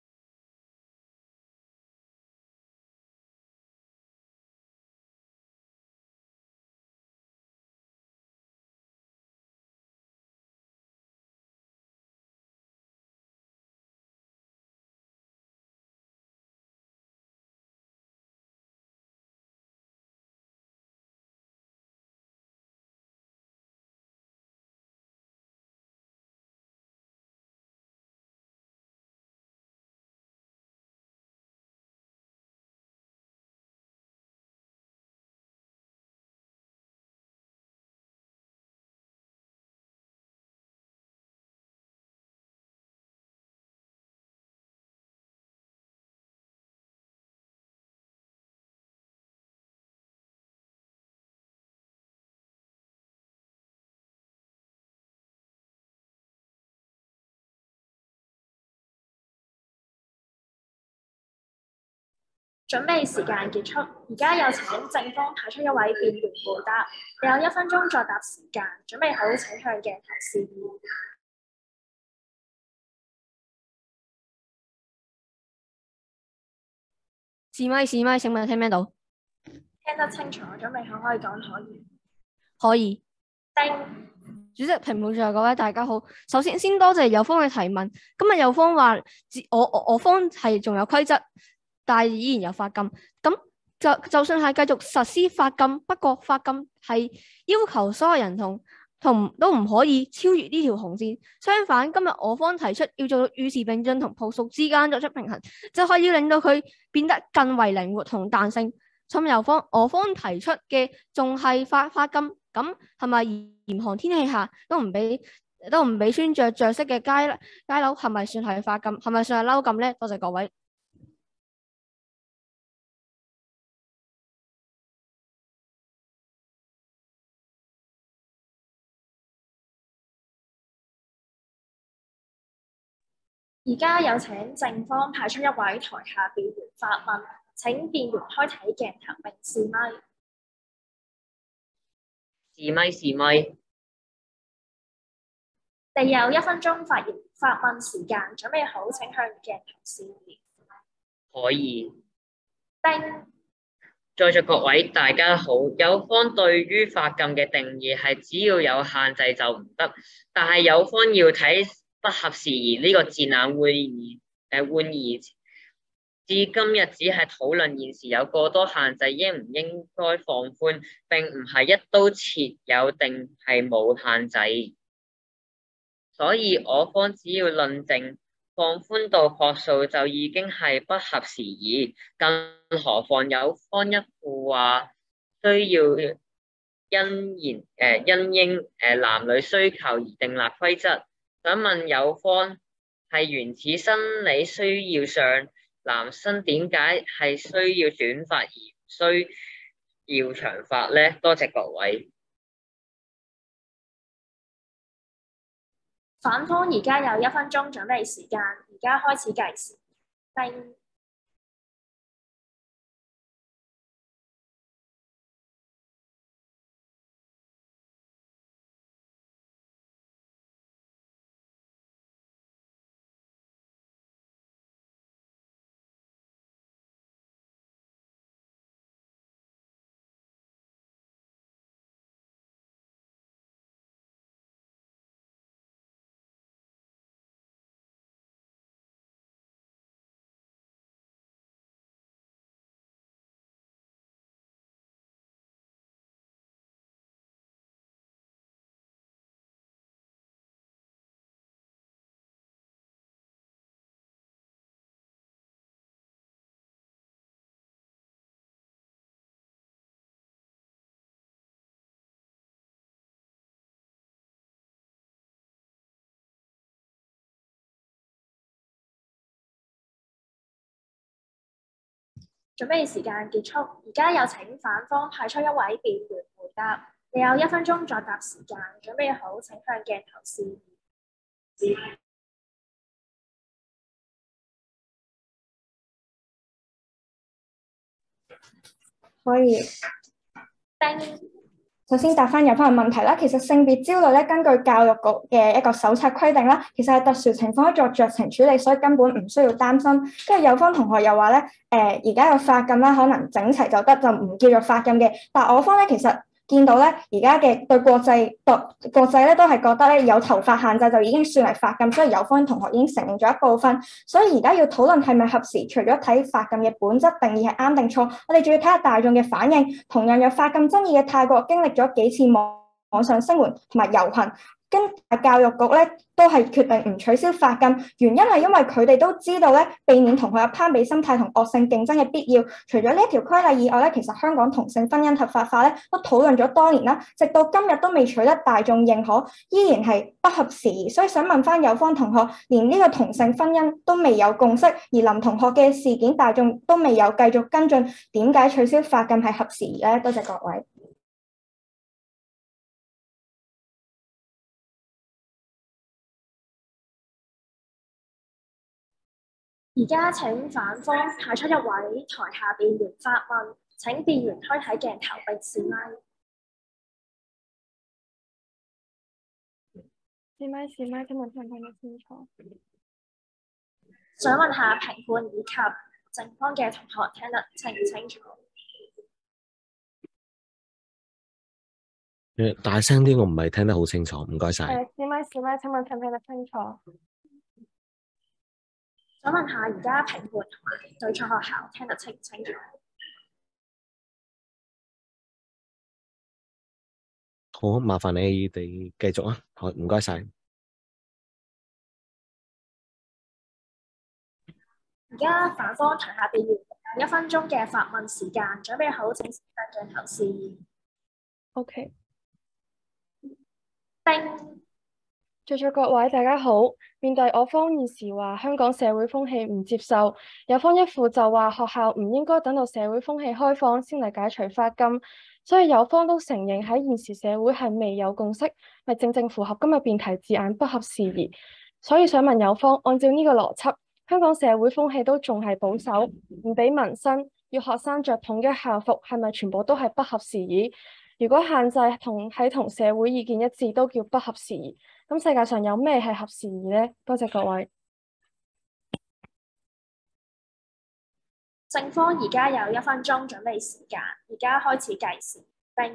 準備時間結束，而家有請正方派出一位辯員回答。你有1分鐘作答時間，準備好請向鏡頭示意。 試咪，請問聽唔聽到？ 聽得清楚，準備好可以講可以。 可以。 叮。 主席、評判在各位大家好。首先多謝有方嘅提問。今日有方話我方係仲有規則，但係依然有髮禁。咁就算係繼續實施髮禁，不過髮禁係要求所有人同都唔可以超越呢條紅線。相反，今日我方提出要做到與時並進同樸素之間作出平衡，就可以令到佢變得更為靈活同彈性。我方提出嘅仲係髮禁，咁係咪嚴寒天氣下都唔俾穿着式嘅街褸，係咪算係髮禁？係咪算係褸禁呢？多謝各位。 而家有請正方派出一位台下辯員發問，請辯員開啟鏡頭並試咪。 試咪。 你有1分鐘發問時間，準備好請向鏡頭示意。 可以。 叮。 在座各位大家好，有方對於髮禁嘅定義係只要有限制就唔得，但係有方要睇不合時宜呢個字眼換而至今日只係討論現時有過多限制應唔應該放寬，並唔係一刀切有定係冇限制。所以我方只要論證放寬到樸素就已經係不合時宜，更何況有方一副話需要因應男女需求而訂立規則。想問有方係原始生理需要上，男生點解係需要短髮而唔需要長髮呢？多謝各位。 反方而家有1分鐘準備時間，而家開始計時。叮。 準備時間結束，而家有請反方派出一位辯員回答。你有1分鐘作答時間，準備好請向鏡頭示意。 可以。首先答翻有方嘅問題啦，其實性別焦慮咧，根據教育局嘅一個手冊規定啦，其實係特殊情況可以作酌情處理，所以根本唔需要擔心。跟住有方同學又話咧，而家有髮禁啦，可能整齊就得，就唔叫做髮禁嘅。但我方咧其實見到咧，而家嘅對國際咧都係覺得咧有頭髮限制就已經算係髮禁，所以有方同學已經承認咗一部分。所以而家要討論係咪合時，除咗睇髮禁嘅本質定義係啱定錯，我哋仲要睇下大眾嘅反應。同樣有髮禁爭議嘅泰國經歷咗幾次網上聲援同埋遊行，跟教育局咧都係決定唔取消髮禁，原因係因為佢哋都知道咧，避免同學有攀比心態同惡性競爭嘅必要。除咗呢一條規例以外咧，其實香港同性婚姻合法化咧都討論咗多年啦，直到今日都未取得大眾認可，依然係不合時宜。所以想問翻有方同學，連呢個同性婚姻都未有共識，而林同學嘅事件大眾都未有繼續跟進，點解取消髮禁係合時宜咧？多謝各位。 而家請反方派出一位台下辯員發問，請辯員開睇鏡頭並示咪。 示咪，請問聽唔聽得清楚？ 想問下評判以及正方嘅同學聽得清唔清楚？ 大聲啲，我唔係聽得好清楚，唔該晒。 示咪，請問聽唔聽得清楚？ 想問下而家評判同埋對錯學校聽得清唔清楚？ 好，麻煩你哋繼續啊，好，唔該晒。 而家反方台下辯員1分鐘嘅發問時間，準備好請向鏡頭示意。 OK。在座各位大家好，面對我方現時話香港社會風氣唔接受，有方一副就話學校唔應該等到社會風氣開放先嚟解除髮禁，所以有方都承認喺現時社會係未有共識，咪正正符合今日辯題字眼不合時宜。所以想問有方，按照呢個邏輯，香港社會風氣都仲係保守，唔俾紋身，要學生着統一校服，係咪全部都係不合時宜？如果限制同社會意見一致都叫不合時宜，咁世界上有咩係合時宜呢？多謝各位。 正方而家有1分鐘準備時間，而家開始計時。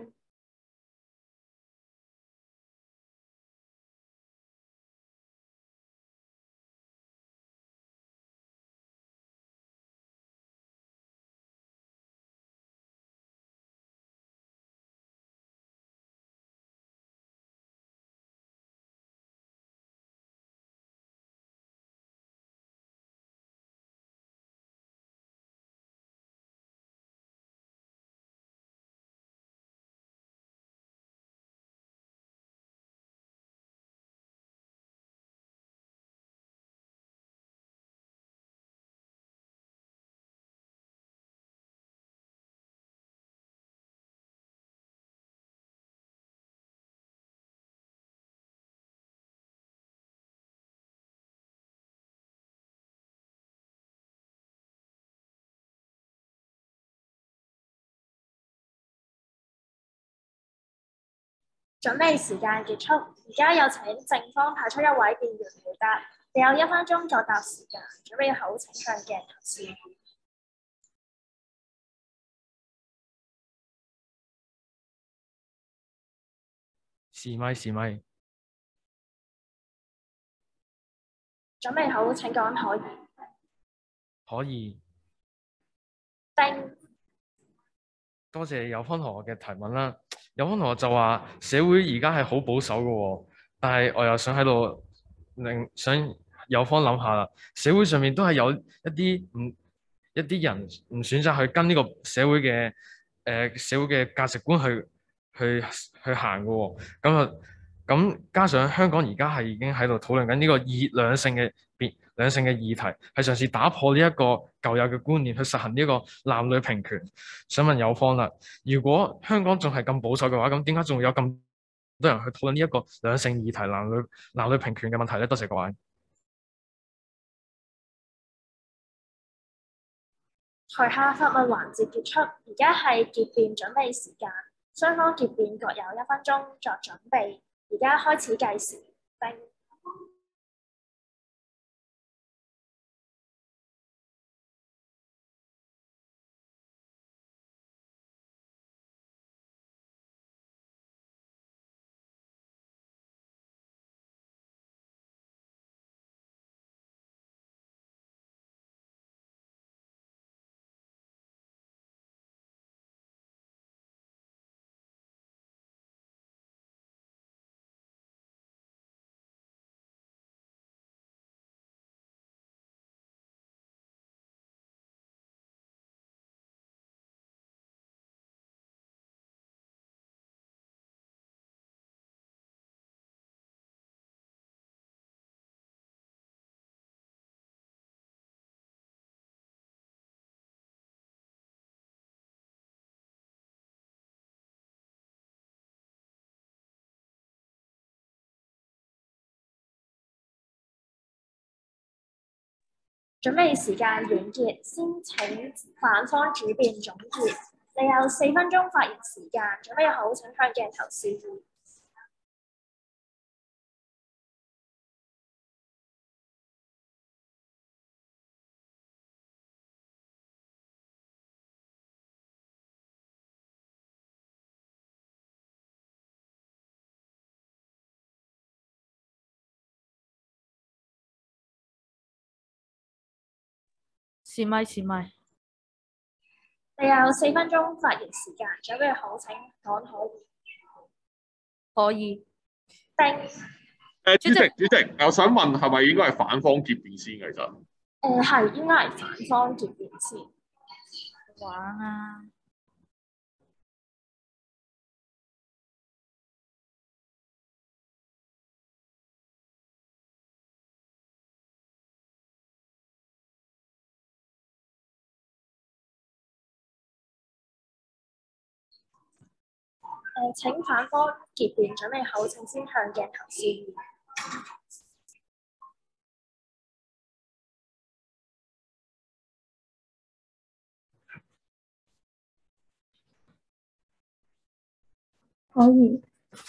準備時間結束，而家有請正方派出一位辯員回答。你有1分鐘作答時間，準備好請向鏡頭示意。 示咪。 準備好請講可以。 可以。多謝有方同學嘅提問啦。有方同學就話社會而家係好保守嘅喎，但係我又想喺度想有方諗下啦。社會上面都係有一啲人唔選擇去跟呢個社會嘅價值觀去行嘅喎。咁加上香港而家係已經喺度討論緊呢個兩性兩性嘅議題，係嘗試打破呢一個舊有嘅觀念，去實行呢個男女平權。想問有方啦，如果香港仲係咁保守嘅話，咁點解仲會有咁多人去討論呢一個兩性議題、男女平權嘅問題咧？多謝各位。 台下發問環節結束，而家係結辯準備時間，雙方結辯各有1分鐘作準備。而家開始計時。準備時間完結，先請反方主辯總結。你有4分鐘發言時間，準備好請向鏡頭示意。 是咪？是咪？ 你有4分鐘發言時間，準備好請講可以。 可以。 主席，我想問係咪應該係反方結辯先嘅？其實係應該係反方結辯先。 玩啊！ 請反方結辯準備好，請先向鏡頭示意。 可以。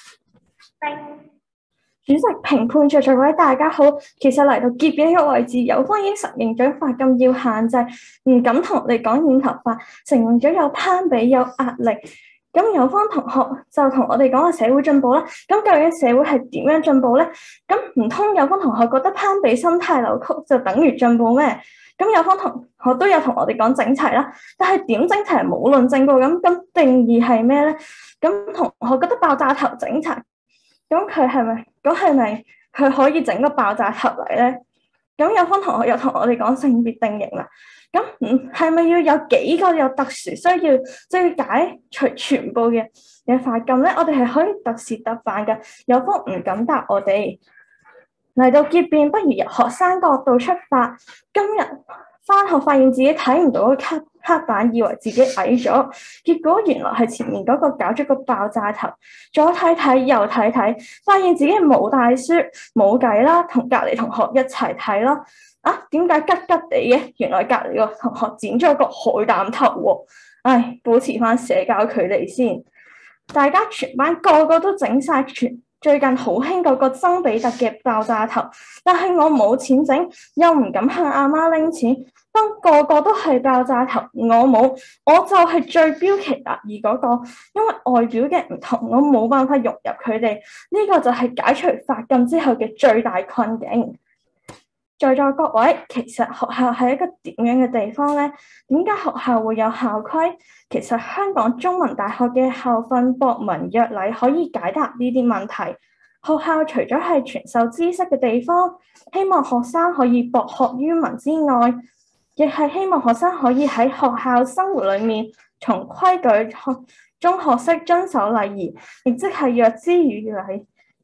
主席、評判、在座各位大家好，其實嚟到結辯呢個位置，有方已經承認咗髮禁要限制，唔敢同我哋講染頭髮，承認咗有攀比、有壓力。咁有方同學就同我哋講個社會進步啦。咁究竟社會係點樣進步咧？咁唔通有方同學覺得攀比心態扭曲就等於進步咩？咁有方同學都有同我哋講整齊啦，但係點整齊冇論證過咁定義係咩咧？咁同學覺得爆炸頭整齊，咁佢係咪佢可以整個爆炸頭嚟咧？咁有方同學又同我哋講性別定型啦。咁係咪要有幾個有特殊需要，即係解除全部嘅髮禁咧？我哋係可以特事特辦嘅。有方唔敢答我哋。嚟到結辯，不如由學生角度出發。今日返學發現自己睇唔到個黑板，以為自己矮咗，結果原來係前面嗰個搞咗個爆炸頭。左睇睇右睇睇，發現自己冇帶書，冇計啦，同隔離同學一齊睇咯。啊，點解吉吉地嘅？原來隔離個同學剪咗個海膽頭喎。唉，保持翻社交距離先。大家全班個個都整晒最近好興嗰個曾比特嘅爆炸頭，但係我冇錢整，又唔敢向阿媽拎錢。當個個都係爆炸頭，我冇，我就係最標奇立異嗰個，因為外表嘅唔同，我冇辦法融入佢哋。呢個就係解除髮禁之後嘅最大困境。在座各位，其實學校係一個點樣嘅地方呢？點解學校會有校規？其實香港中文大學嘅校訓博文約禮可以解答呢啲問題。學校除咗係傳授知識嘅地方，希望學生可以博學於文之外，亦係希望學生可以喺學校生活裏面從規矩中學識遵守禮儀，亦即係約之於禮。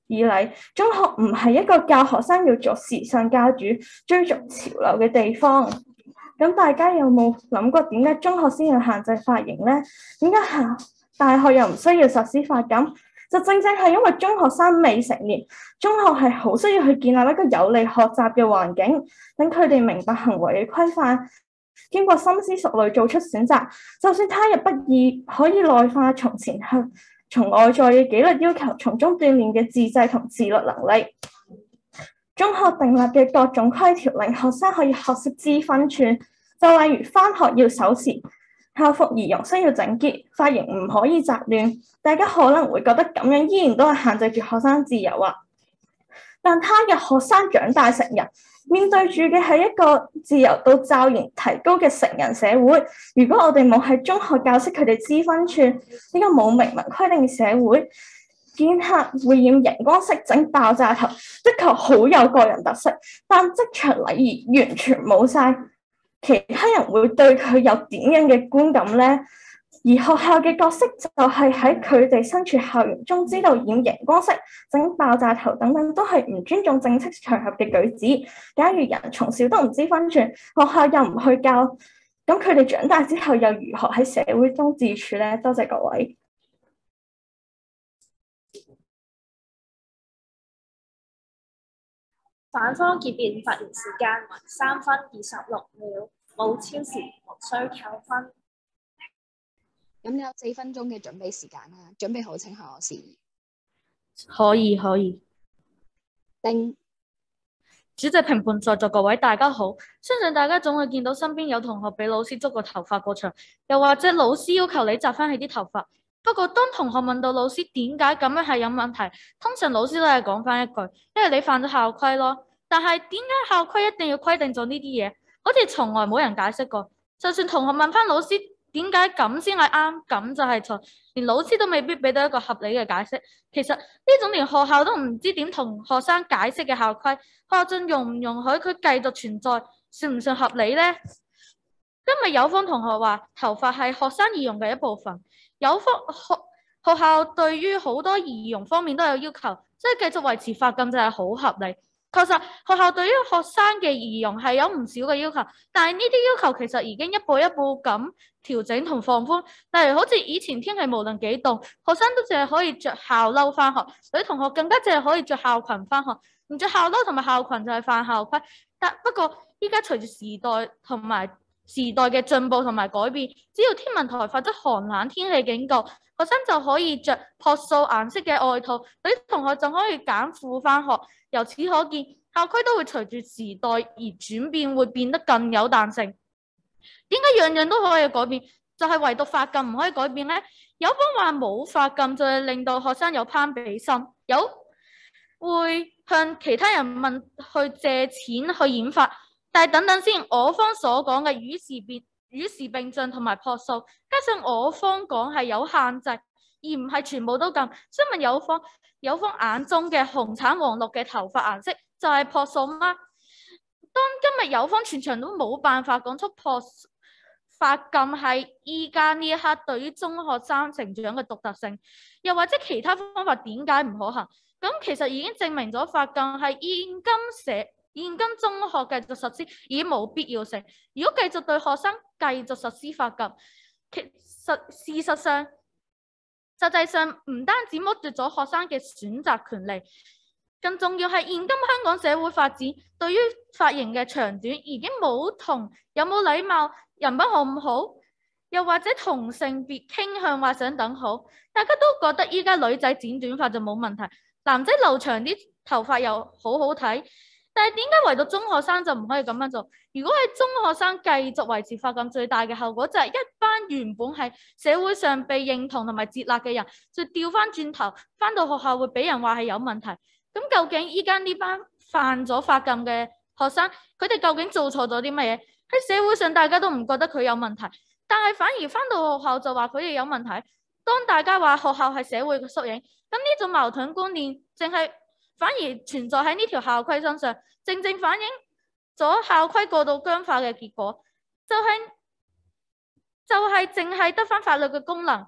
以嚟，中學唔係一個教學生要做時尚教主、追逐潮流嘅地方。咁大家有冇諗過點解中學先要限制髮型呢？點解大學又唔需要實施髮禁？就正正係因為中學生未成年，中學係好需要去建立一個有利學習嘅環境，等佢哋明白行為嘅規範，經過深思熟慮做出選擇。就算他日不易，可以內化從前從外在嘅紀律要求，從中鍛鍊嘅自制同自律能力。中學訂立嘅各種規條，令學生可以學識知分寸。就例如返學要守時，校服儀容需要整潔，髮型唔可以雜亂。大家可能會覺得咁樣依然都係限制住學生自由啊。但他日學生長大成人，面對住嘅係一個自由到驟然提高嘅成人社會。如果我哋冇喺中學教識佢哋知分寸，呢個冇明文規定嘅社會，見客會染熒光色整爆炸頭，的確好有個人特色，但職場禮儀完全冇晒。其他人會對佢有點樣嘅觀感呢？而學校嘅角色就係喺佢哋身處校園中，知道染熒光色、整爆炸頭等等都係唔尊重正式場合嘅舉止。假如人從小都唔知分寸，學校又唔去教，咁佢哋長大之後又如何喺社會中自處呢？多謝各位。 反方結辯發言時間為3分26秒，冇超時，無需扣分。 咁有4分鐘嘅準備時間啦，準備好請向我示意。 可以。 叮。 主席、評判、在座各位大家好，相信大家總會見到身邊有同學俾老師捉個頭髮過長，又或者老師要求你紮翻起啲頭髮。不過當同學問到老師點解咁樣係有問題，通常老師都係講翻一句，因為你犯咗校規咯。但係點解校規一定要規定咗呢啲嘢？好似從來冇人解釋過。就算同學問翻老師點解咁先係啱，咁就係錯，連老師都未必俾到一個合理嘅解釋。其實呢種連學校都唔知點同學生解釋嘅校規，學校仲容唔容許佢繼續存在，算唔算合理呢？今日有方同學話頭髮係學生儀容嘅一部分，有方學校對於好多儀容方面都有要求，即係繼續維持髮禁就係好合理。確實學校對於學生嘅儀容係有唔少嘅要求，但係呢啲要求其實已經一步一步咁調整同放寬。例如好似以前天氣無論幾凍，學生都淨係可以着校褸翻學，女同學更加淨係可以着校裙翻學，唔着校褸同埋校裙就係犯校規。不過依家隨住時代同埋時代嘅進步同埋改變，只要天文台發出寒冷天氣警告，學生就可以着樸素顏色嘅外套，女同學就可以揀褲翻學。由此可見，校規都會隨住時代而轉變，會變得更有彈性。點解樣樣都可以改變，就係唯獨髮禁唔可以改變呢？有方話冇髮禁就係令到學生有攀比心，有會向其他人問去借錢去染髮。但係等等先，我方所講嘅與時並進同埋樸素，加上我方講係有限制，而唔係全部都禁。想問有方眼中嘅紅橙黃綠嘅頭髮顏色就係樸素嗎？當今日有方全場都冇辦法講出髮禁係依家呢一刻對於中學生成長嘅獨特性，又或者其他方法點解唔可行？咁其實已經證明咗髮禁係現今中學繼續實施已經冇必要性。如果繼續對學生繼續實施髮禁，事實上實際上唔單止剝奪咗學生嘅選擇權利，更重要係現今香港社會發展對於髮型嘅長短已經冇同有冇禮貌、人品好唔好，又或者同性別傾向或想等好，大家都覺得依家女仔剪短髮就冇問題，男仔留長啲頭髮又好好睇。但係點解唯獨中學生就唔可以咁樣做？如果係中學生繼續維持髮禁，最大嘅後果就係一班原本係社會上被認同同埋接納嘅人，就調翻轉頭翻到學校會俾人話係有問題。咁究竟依家呢班犯咗髮禁嘅學生，佢哋究竟做錯咗啲乜嘢？喺社會上大家都唔覺得佢有問題，但係反而翻到學校就話佢哋有問題。當大家話學校係社會嘅縮影，咁呢種矛盾觀念淨係反而存在喺呢條校規身上，正正反映咗校規過度僵化嘅結果，就係淨係得翻法律嘅功能，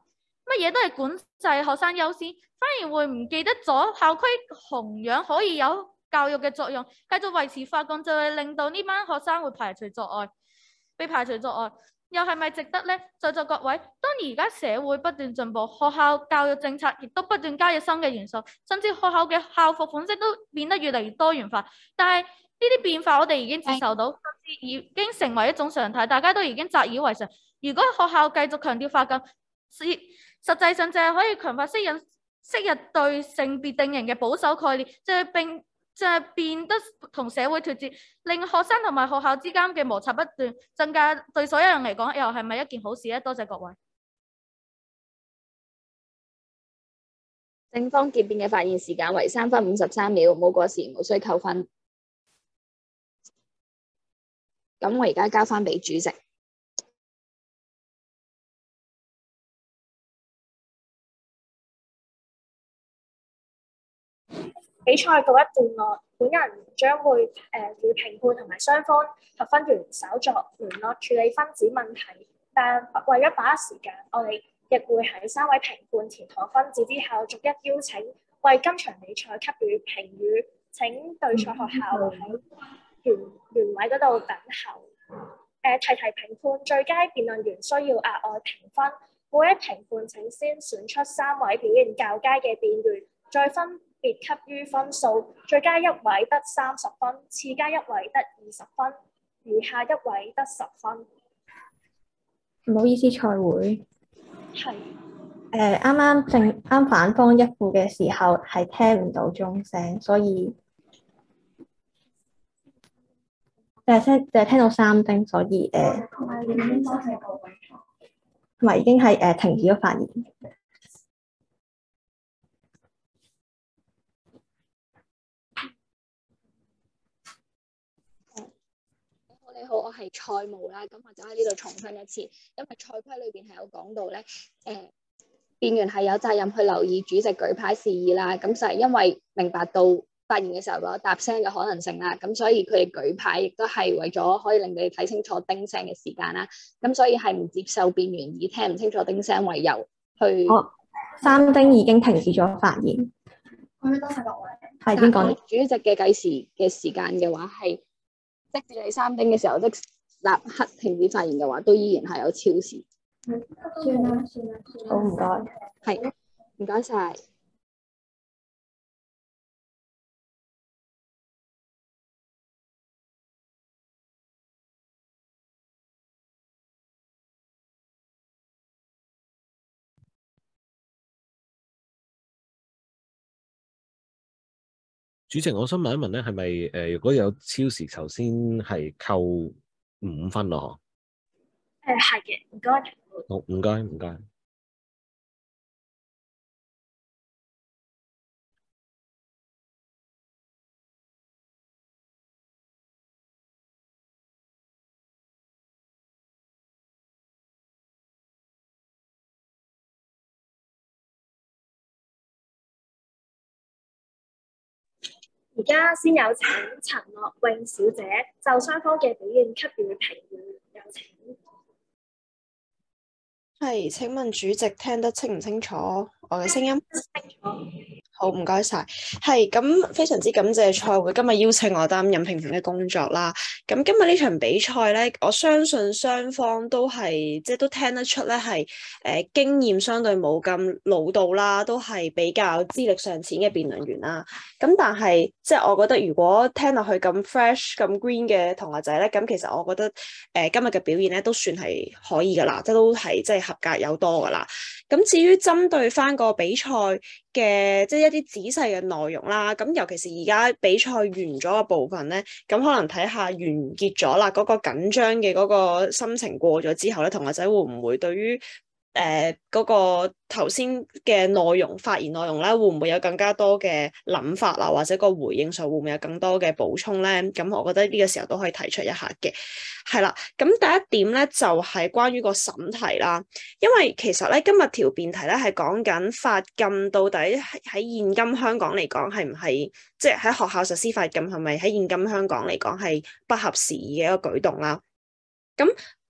乜嘢都係管制學生優先，反而會唔記得咗校規同樣可以有教育嘅作用，繼續維持法禁就會令到呢班學生會被排除在外。又係咪值得呢？在座各位，當而家社會不斷進步，學校教育政策亦都不斷加入新嘅元素，甚至學校嘅校服款式都變得越嚟越多元化。但係呢啲變化我哋已經接受到，甚至已經成為一種常態，大家都已經習以為常。如果學校繼續強調法禁，實際上就係可以強化昔日對性別定型嘅保守概念，就係變得同社會脫節，令學生同埋學校之間嘅摩擦不斷增加。對所有人嚟講，又係咪一件好事呢？多謝各位。 正方結辯嘅發言時間為3分53秒，冇過時，無需扣分。咁我而家交翻俾主席。 比賽告一段落，本人將會與評判同埋雙方合分員稍作聯絡處理分子問題，但為咗把握時間，我哋亦會喺3位評判填妥分子之後，逐一邀請為今場比賽給予評語。請對賽學校喺聯委嗰度等候。提評判最佳辯論員需要額外評分，每位評判請先選出3位表現較佳嘅辯員，再分別給予分數，最佳一位得30分，次佳一位得20分，餘下一位得10分。 唔好意思，賽會。 係。 啱反方一副嘅時候係聽唔到鐘聲，所以就係聽到3叮，所以同埋已經係停止咗發言。 你好，我係賽務啦，咁我就喺呢度重申一次，因為賽規裏邊係有講到咧，辯員係有責任去留意主席舉牌示意啦，咁就係因為明白到發言嘅時候有答聲嘅可能性啦，咁所以佢哋舉牌亦都係為咗可以令你哋睇清楚叮聲嘅時間啦，咁所以係唔接受辯員以聽唔清楚叮聲為由去。 3叮已經停止咗發言。多謝各位。係邊個？ 主席嘅計時嘅時間嘅話係。即使你3叮嘅時候，即立刻停止發言嘅話，都依然係有超時。 算啦。好，唔該。 係，唔該晒。 主席，我想問一問咧，係咪如果有超時，頭先係扣5分咯？ 係嘅，唔該。 好，唔該。 而家先有請陳樂穎小姐就雙方嘅表現給予評語，有請。 係，請問主席聽得清唔清楚我嘅聲音？清楚。好，唔該晒。係咁，非常之感謝賽會今日邀請我擔任評判嘅工作啦。咁今日呢場比賽咧，我相信雙方都係即係都聽得出咧係經驗相對冇咁老道啦，都係比較資歷尚淺嘅辯論員啦。咁但係即係我覺得如果聽落去咁 fresh 咁 green 嘅同學仔咧，咁其實我覺得今日嘅表現咧都算係可以噶啦，即係都係即係合格有多噶啦。咁至於針對翻個比賽嘅即係一啲仔細嘅內容啦，咁尤其是而家比賽完咗嘅部分咧，咁可能睇下完結咗啦，嗰個緊張嘅嗰個心情過咗之後咧，同學仔會唔會對於嗰個頭先嘅內容發言內容咧，會唔會有更加多嘅諗法啊，或者個回應上會唔會有更多嘅補充咧？咁我覺得呢個時候都可以提出一下嘅。係啦，咁第一點咧就係關於個審題啦，因為其實咧今日條辯題咧係講緊法禁到底喺現今香港嚟講係唔係，即係喺學校實施法禁係咪喺現今香港嚟講係不合時宜嘅一個舉動啦。咁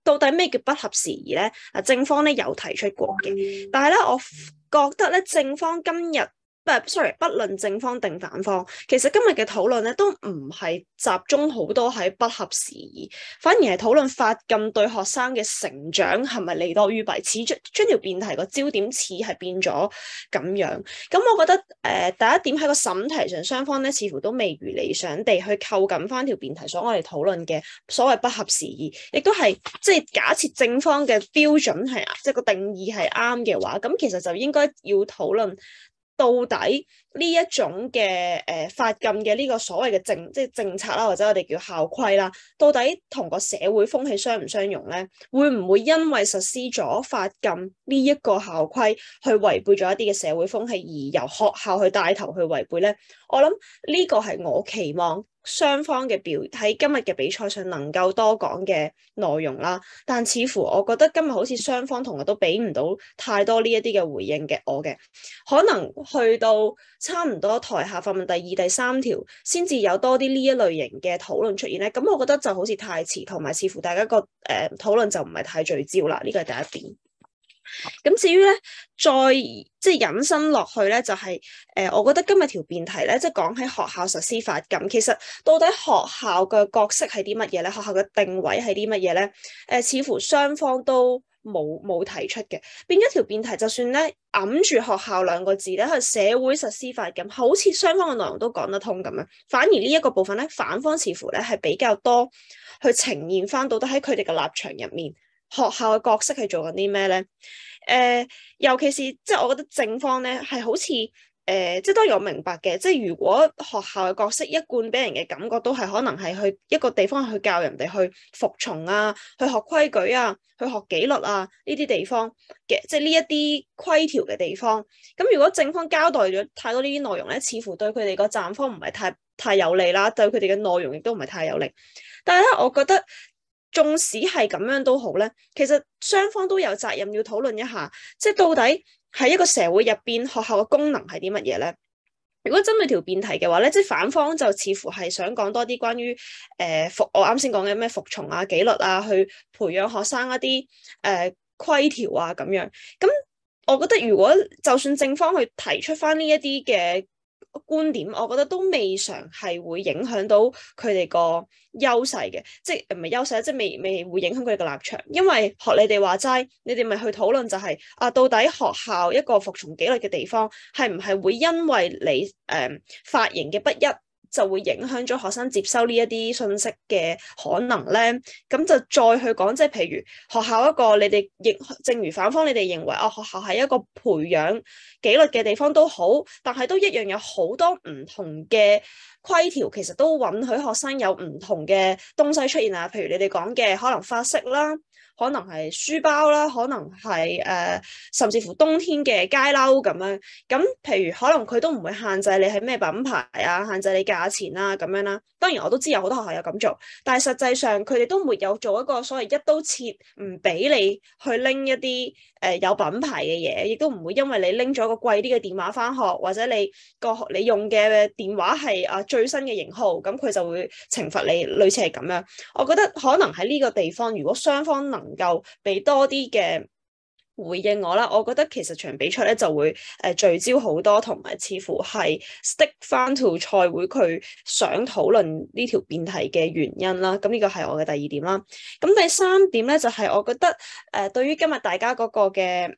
到底咩叫不合時宜咧？嗱，正方咧有提出過嘅，但係咧我覺得咧正方今日不論正方定反方，其實今日嘅討論咧都唔係集中好多喺不合時宜，反而係討論法禁對學生嘅成長係咪利多於弊，似將條辯題個焦點似係變咗咁樣。咁我覺得第一點喺個審題上，雙方咧似乎都未如理想地去扣緊翻條辯題所我哋討論嘅所謂不合時宜，亦都係即係假設正方嘅標準係即係個定義係啱嘅話，咁其實就應該要討論到底呢一種嘅法禁嘅呢個所謂嘅政策啦，或者我哋叫校規啦，到底同個社會風氣相唔相容咧？會唔會因為實施咗法禁呢一個校規去違背咗一啲嘅社會風氣，而由學校去帶頭去違背咧？我諗呢個係我期望雙方嘅喺今日嘅比賽上能夠多講嘅內容啦，但似乎我覺得今日好似雙方同學都俾唔到太多呢一啲嘅回應嘅，可能去到差唔多台下發問第二、第三條先至有多啲呢一類型嘅討論出現咧，咁我覺得就好似太遲，同埋似乎大家個討論就唔係太聚焦啦，呢個係第一點。咁至於咧，再引申落去咧，就係我覺得今日條辯題咧，即係講喺學校實施法禁，其實到底學校嘅角色係啲乜嘢咧？學校嘅定位係啲乜嘢咧？似乎雙方都冇提出嘅，變咗條辯題，就算咧揞住學校兩個字咧，去社會實施法禁，好似雙方嘅內容都講得通咁樣。反而呢一個部分咧，反方似乎咧係比較多去呈現翻到底喺佢哋嘅立場入面，學校嘅角色係做緊啲咩咧？尤其是即係我覺得正方咧係好似即係當然我明白嘅，即係如果學校嘅角色一貫俾人嘅感覺都係可能係去一個地方去教人哋去服從啊，去學規矩啊，去學紀律啊呢啲地方嘅，即係呢一啲規條嘅地方。咁如果正方交代咗太多呢啲內容咧，似乎對佢哋個站方唔係太有利啦，對佢哋嘅內容亦都唔係太有利。但係咧，我覺得縱使係咁樣都好咧，其實雙方都有責任要討論一下，即係到底喺一個社會入邊，學校嘅功能係啲乜嘢咧？如果針對條辯題嘅話咧，即係反方就似乎係想講多啲關於我啱先講嘅咩服從啊、紀律啊，去培養學生一啲規條啊咁樣。咁我覺得如果就算正方去提出翻呢一啲嘅觀點，我覺得都未嘗係會影響到佢哋個優勢嘅，即係唔係優勢，即係未會影響佢哋個立場。因為學你哋話齋，你哋咪去討論就係到底學校一個服從紀律嘅地方係唔係會因為你髮型嘅不一就會影響咗學生接收呢一啲信息嘅可能咧？咁就再去講，即係譬如學校一個你哋亦正如反方你哋認為學校係一個培養紀律嘅地方都好，但係都一樣有好多唔同嘅規條，其實都允許學生有唔同嘅東西出現啊。譬如你哋講嘅可能髮色啦，可能係書包啦，可能係甚至乎冬天嘅街褸咁樣。咁譬如可能佢都唔會限制你係咩品牌啊，限制你價錢啊咁樣啦。當然我都知有好多學校有咁做，但係實際上佢哋都沒有做一個所謂一刀切，唔俾你去拎一啲有品牌嘅嘢，亦都唔會因為你拎咗個貴啲嘅電話返學，或者你用嘅電話係最新嘅型號，咁佢就會懲罰你，類似係咁樣。我覺得可能喺呢個地方，如果雙方能夠俾多啲嘅回應我啦，我覺得其實場比賽咧就會聚焦好多，同埋似乎係 stick 翻 to 賽會佢想討論呢條辯題嘅原因啦。咁呢個係我嘅第二點啦。咁第三點咧就係我覺得對於今日大家嗰個嘅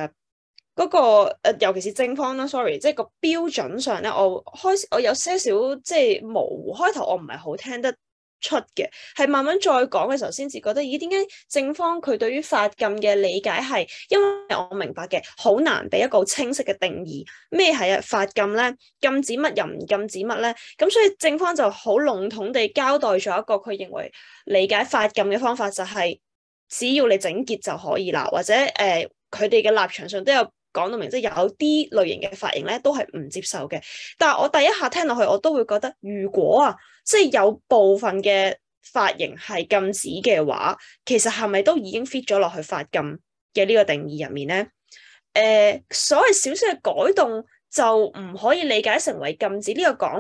尤其是正方啦 ，sorry， 即係個標準上咧，我有些少即係模糊，開頭我唔係好聽得出嘅，係慢慢再講嘅時候先至覺得，咦，點解正方佢對於法禁嘅理解係，因為我明白嘅，好難俾一個清晰嘅定義，咩係法禁咧？禁止乜又唔禁止乜咧？咁所以正方就好籠統地交代咗一個佢認為理解法禁嘅方法，就係只要你整潔就可以啦，或者佢哋嘅立場上都有講到明，即係有啲類型嘅髮型咧都係唔接受嘅。但係我第一下聽落去，我都會覺得，如果即係有部分嘅髮型係禁止嘅話，其實係咪都已經 fit 咗落去法禁嘅呢個定義入面咧？所謂少少嘅改動就唔可以理解成為禁止呢個講法，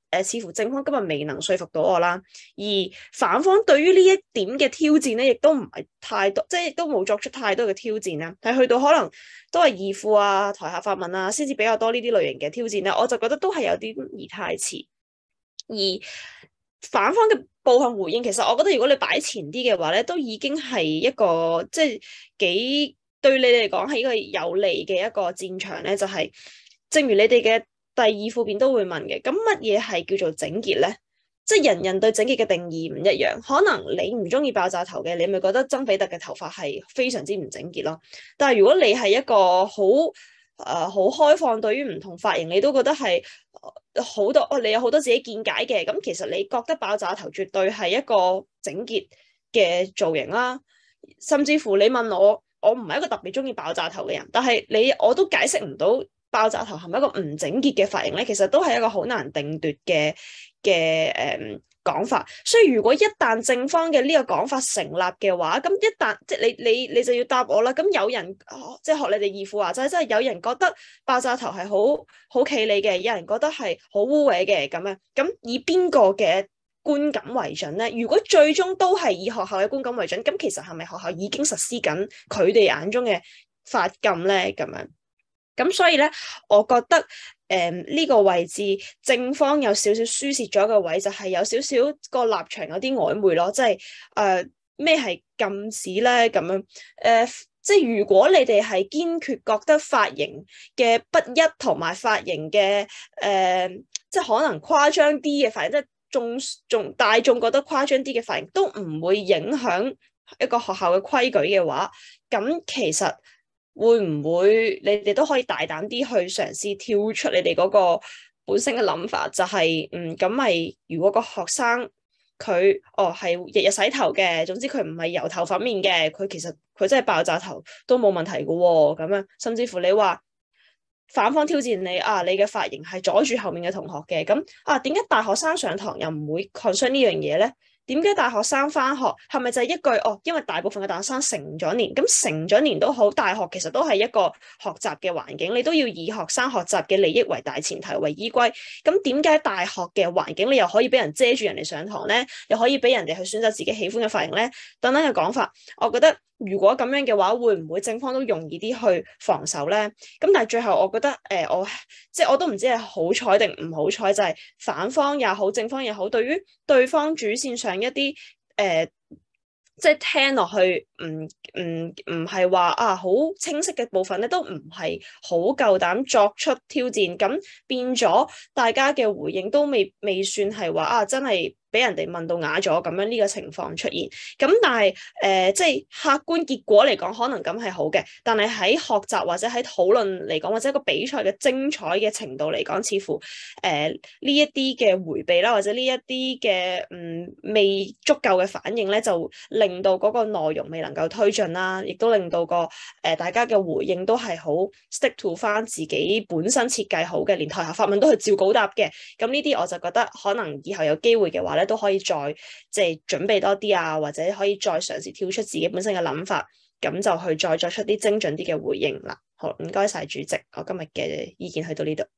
似乎正方今日未能說服到我啦。而反方對於呢一點嘅挑戰咧，亦都唔係太多，即係亦都冇作出太多嘅挑戰啦。係去到可能都係義父啊、台下發問啊，先至比較多呢啲類型嘅挑戰咧。我就覺得都係有啲而太遲。而反方嘅部分回應，其實我覺得如果你擺前啲嘅話咧，都已經係一個即係幾對你哋嚟講係一個有利嘅一個戰場咧。就係正如你哋嘅第二副辯都會問嘅，咁乜嘢係叫做整潔咧？即係人人對整潔嘅定義唔一樣，可能你唔中意爆炸頭嘅，你咪覺得曾比特嘅頭髮係非常之唔整潔咯。但係如果你係一個好開放，對於唔同髮型你都覺得係好多，你有好多自己見解嘅，咁其實你覺得爆炸頭絕對係一個整潔嘅造型啦。甚至乎你問我唔係一個特別中意爆炸頭嘅人，但係我都解釋唔到爆炸頭係咪一個唔整潔嘅髮型咧？其實都係一個好難定奪嘅講法。所以如果一旦正方嘅呢個講法成立嘅話，咁一旦即係你就要答我啦。咁有人即係學你哋義父話齋，即係有人覺得爆炸頭係好企理嘅，有人覺得係好污穢嘅咁樣。咁以邊個嘅觀感為準咧？如果最終都係以學校嘅觀感為準，咁其實係咪學校已經實施緊佢哋眼中嘅髮禁咧？咁樣。咁所以咧，我覺得呢個位置正方有少少輸蝕咗嘅位，就係有少少個立場有啲曖昧咯，即係咩係禁止咧咁樣？即係如果你哋係堅決覺得髮型嘅不一同埋髮型嘅即係可能誇張啲嘅髮型，即係大眾覺得誇張啲嘅髮型都唔會影響一個學校嘅規矩嘅話，咁其實會唔會你哋都可以大膽啲去嘗試跳出你哋嗰個本身嘅諗法，就係咁咪如果個學生佢係日日洗頭嘅，總之佢唔係油頭粉面嘅，佢其實佢真係爆炸頭都冇問題嘅喎，咁樣甚至乎你話反方挑戰你你嘅髮型係阻住後面嘅同學嘅，咁點解大學生上堂又唔會 concern 呢樣嘢咧？點解大學生返學係咪就係一句因為大部分嘅大學生成咗年，咁成咗年都好，大學其實都係一個學習嘅環境，你都要以學生學習嘅利益為大前提為依歸。咁點解大學嘅環境你又可以俾人遮住人哋上堂咧？又可以俾人哋去選擇自己喜歡嘅髮型咧？等等嘅講法，我覺得如果咁樣嘅話，會唔會正方都容易啲去防守咧？咁但係最後我覺得我都唔知係好彩定唔好彩，就係反方也好，正方也好，對於對方主線上一啲即係聽落去唔係話好清晰嘅部分咧，都唔係好夠膽作出挑戰，咁變咗大家嘅回應都未算係話真係俾人哋問到啞咗咁樣呢個情況出現。咁但係即係客觀結果嚟講，可能咁係好嘅，但係喺學習或者喺討論嚟講，或者一個比賽嘅精彩嘅程度嚟講，似乎呢一啲嘅迴避啦，或者呢一啲嘅未足夠嘅反應咧，就令到嗰個內容未能夠推進啦，亦都令到大家嘅回應都係好 stick to 翻自己本身設計好嘅，連台下發問都係照稿答嘅。咁呢啲我就覺得可能以後有機會嘅話咧，都可以再即係準備多啲或者可以再嘗試跳出自己本身嘅諗法，咁就去再作出啲精準啲嘅回應啦。好，唔該晒主席，我今日嘅意見去到呢度。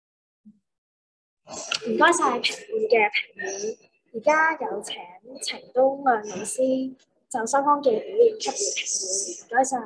唔該晒評判嘅評語，而家有請程東亮老師就雙方嘅表現給予評語。唔該晒。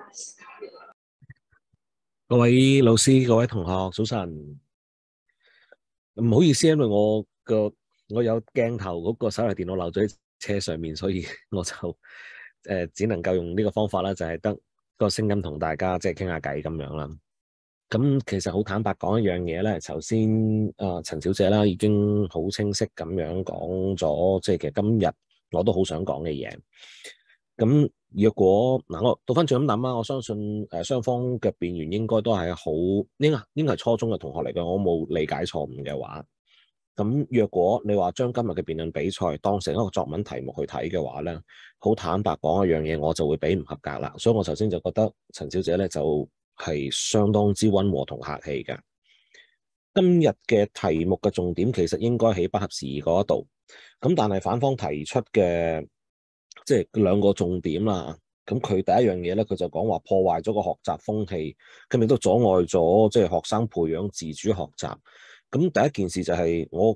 各位老師、各位同學，早晨。唔好意思，因為我有鏡頭嗰個手提電腦留咗喺車上面，所以我就只能夠用呢個方法啦，就係得個聲音同大家即係傾下偈咁樣啦。咁其實好坦白講一樣嘢咧，頭先陳小姐啦已經好清晰咁樣講咗，即係其實今日我都好想講嘅嘢。咁若果我倒翻轉咁諗啊，我相信雙方嘅辯員應該都係應該係初中嘅同學嚟嘅，我冇理解錯誤嘅話。咁若果你話將今日嘅辯論比賽當成一個作文題目去睇嘅話咧，好坦白講一樣嘢，我就會俾唔合格啦。所以我頭先就覺得陳小姐咧就係相當之溫和同客氣嘅。今日嘅題目嘅重點其實應該喺不合時宜嗰一度，咁但係反方提出嘅即係兩個重點啦。咁佢第一樣嘢咧，佢就講話破壞咗個學習風氣，咁亦都阻礙咗即係學生培養自主學習。咁第一件事就係我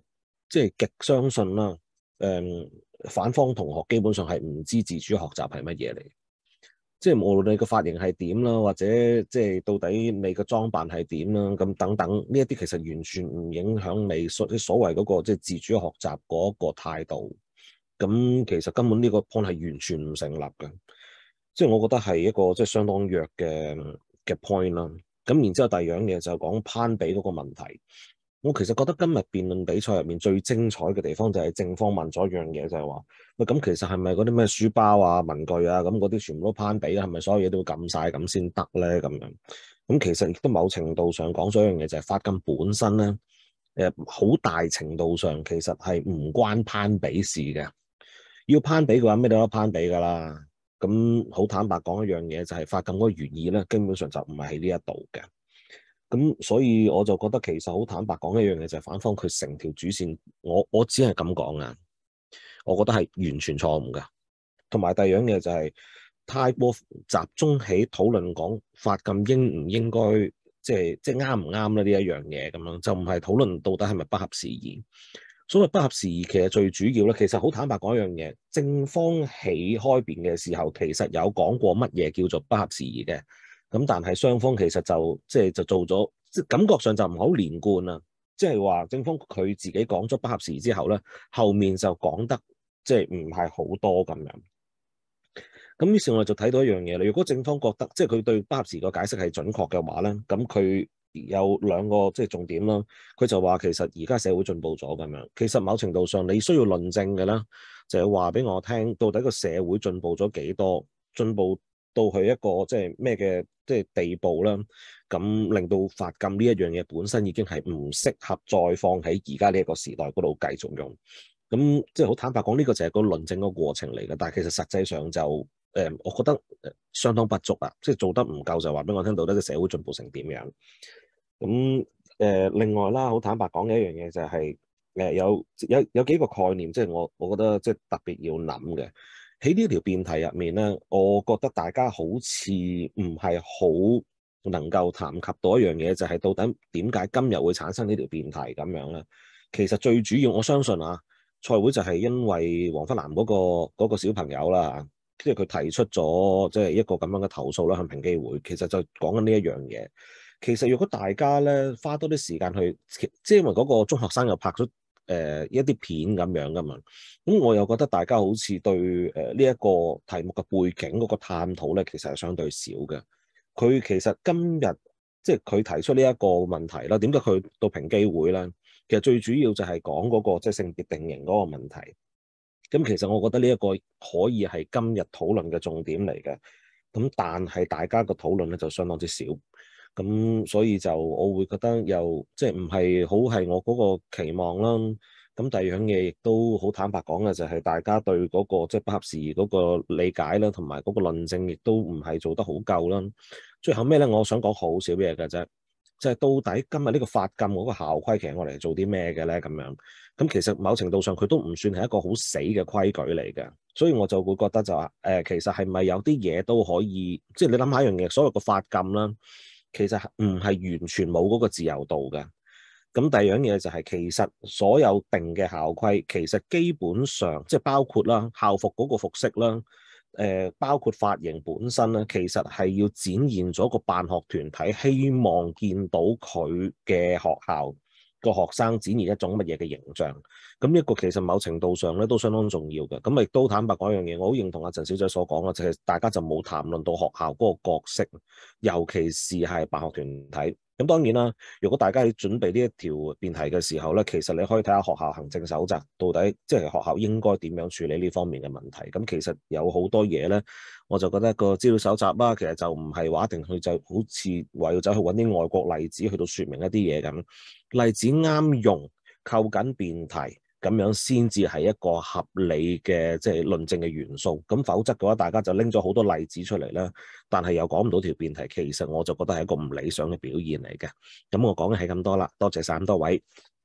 即係極相信啦，反方同學基本上係唔知自主學習係乜嘢嚟。即係無論你個髮型係點啦，或者即係到底你個裝扮係點啦，咁等等呢一啲其實完全唔影響你所謂嗰個即係自主學習嗰個態度。咁其實根本呢個 point 係完全唔成立嘅。即係我覺得係一個即係相當弱嘅 point 啦。咁然之後第二樣嘢就講攀比嗰個問題。我其實覺得今日辯論比賽入面最精彩嘅地方就係正方問咗一樣嘢，就係話喂，咁其實係咪嗰啲咩書包啊、文具啊咁嗰啲全部都攀比啊？係咪所有嘢都要撳晒咁先得咧？咁樣咁其實亦都某程度上講咗一樣嘢，就係髮禁本身咧，好大程度上其實係唔關攀比事嘅。要攀比嘅話，咩都得攀比噶啦。咁好坦白講一樣嘢，就係髮禁嗰個原意咧，基本上就唔係喺呢一度嘅。咁所以我就覺得其實好坦白講一樣嘢，就係反方佢成條主線，我只係咁講啊，我覺得係完全錯誤嘅。同埋第二樣嘢就係太過集中喺討論講髮禁應唔應該，即係啱唔啱咧呢一樣嘢咁樣，就唔係討論到底係咪不合時宜。所謂不合時宜，其實最主要咧，其實好坦白講一樣嘢，正方起開辯嘅時候，其實有講過乜嘢叫做不合時宜嘅。咁但係雙方其實就做咗，即係感覺上就唔好連貫啦。即係話正方佢自己講咗不合時宜之後咧，後面就講得即係唔係好多咁樣。咁於是我就睇到一樣嘢啦。如果正方覺得即係佢對不合時宜個解釋係準確嘅話咧，咁佢有兩個即係重點啦。佢就話其實而家社會進步咗咁樣，其實某程度上你需要論證嘅啦，就係話俾我聽，到底個社會進步咗幾多，進步到去一個即係咩嘅即係地步啦，咁令到髮禁呢一樣嘢本身已經係唔適合再放喺而家呢一個時代嗰度繼續用。咁即係好坦白講，呢個就係個論證個過程嚟嘅。但係其實實際上就我覺得相當不足啊，即係做得唔夠，就話俾我聽到底個社會進步成點樣。咁另外啦，好坦白講嘅一樣嘢就係有幾個概念，即係我覺得即係特別要諗嘅。喺呢條辯題入面咧，我覺得大家好似唔係好能夠談及到一樣嘢，就係到底點解今日會產生呢條辯題咁樣咧？其實最主要，我相信啊，賽會就係因為黃芬蘭嗰個小朋友啦，即係佢提出咗即係一個咁樣嘅投訴啦，向平機會，其實就講緊呢一樣嘢。其實如果大家咧花多啲時間去，即係因為嗰個中學生又拍咗一啲片咁樣噶嘛，咁我又覺得大家好似對呢一個題目嘅背景嗰個探討咧，其實係相對少嘅。佢其實今日即係佢提出呢一個問題啦，點解佢到平機會咧？其實最主要就係講嗰個即係性別定型嗰個問題。咁其實我覺得呢一個可以係今日討論嘅重點嚟嘅。咁但係大家個討論咧就相當之少。咁所以就我會覺得又即係唔係好係我嗰個期望啦。咁第二樣嘢亦都好坦白講嘅就係大家對嗰個即係不合時宜嗰個理解啦，同埋嗰個論證亦都唔係做得好夠啦。最後尾咧，我想講好少嘢嘅啫，即係到底今日呢個髮禁嗰個校規其實我嚟做啲咩嘅咧？咁樣咁其實某程度上佢都唔算係一個好死嘅規矩嚟嘅，所以我就會覺得就話其實係咪有啲嘢都可以，即係你諗下一樣嘢，所謂個髮禁啦。其實唔係完全冇嗰個自由度嘅。咁第二樣嘢就係其實所有定嘅校規，其實基本上即係包括啦校服嗰個服飾啦，包括髮型本身啦，其實係要展現咗個辦學團體希望見到佢嘅學校個學生展現一種乜嘢嘅形象。咁一個其實某程度上咧都相當重要嘅。咁亦都坦白講一樣嘢，我好認同阿陳小姐所講嘅，就係大家就冇談論到學校嗰個角色，尤其是係辦學團體。咁當然啦，如果大家喺準備呢一條辯題嘅時候咧，其實你可以睇下學校行政守則，到底即係學校應該點樣處理呢方面嘅問題。咁其實有好多嘢咧，我就覺得個資料搜集啦，其實就唔係話一定去就好似話要走去揾啲外國例子去到説明一啲嘢咁。例子啱用，扣緊辯題，咁樣先至係一個合理嘅即係論證嘅元素。咁否則嘅話，大家就拎咗好多例子出嚟啦，但係又講唔到條辯題，其實我就覺得係一個唔理想嘅表現嚟嘅。咁我講嘅係咁多啦，多謝晒咁多位。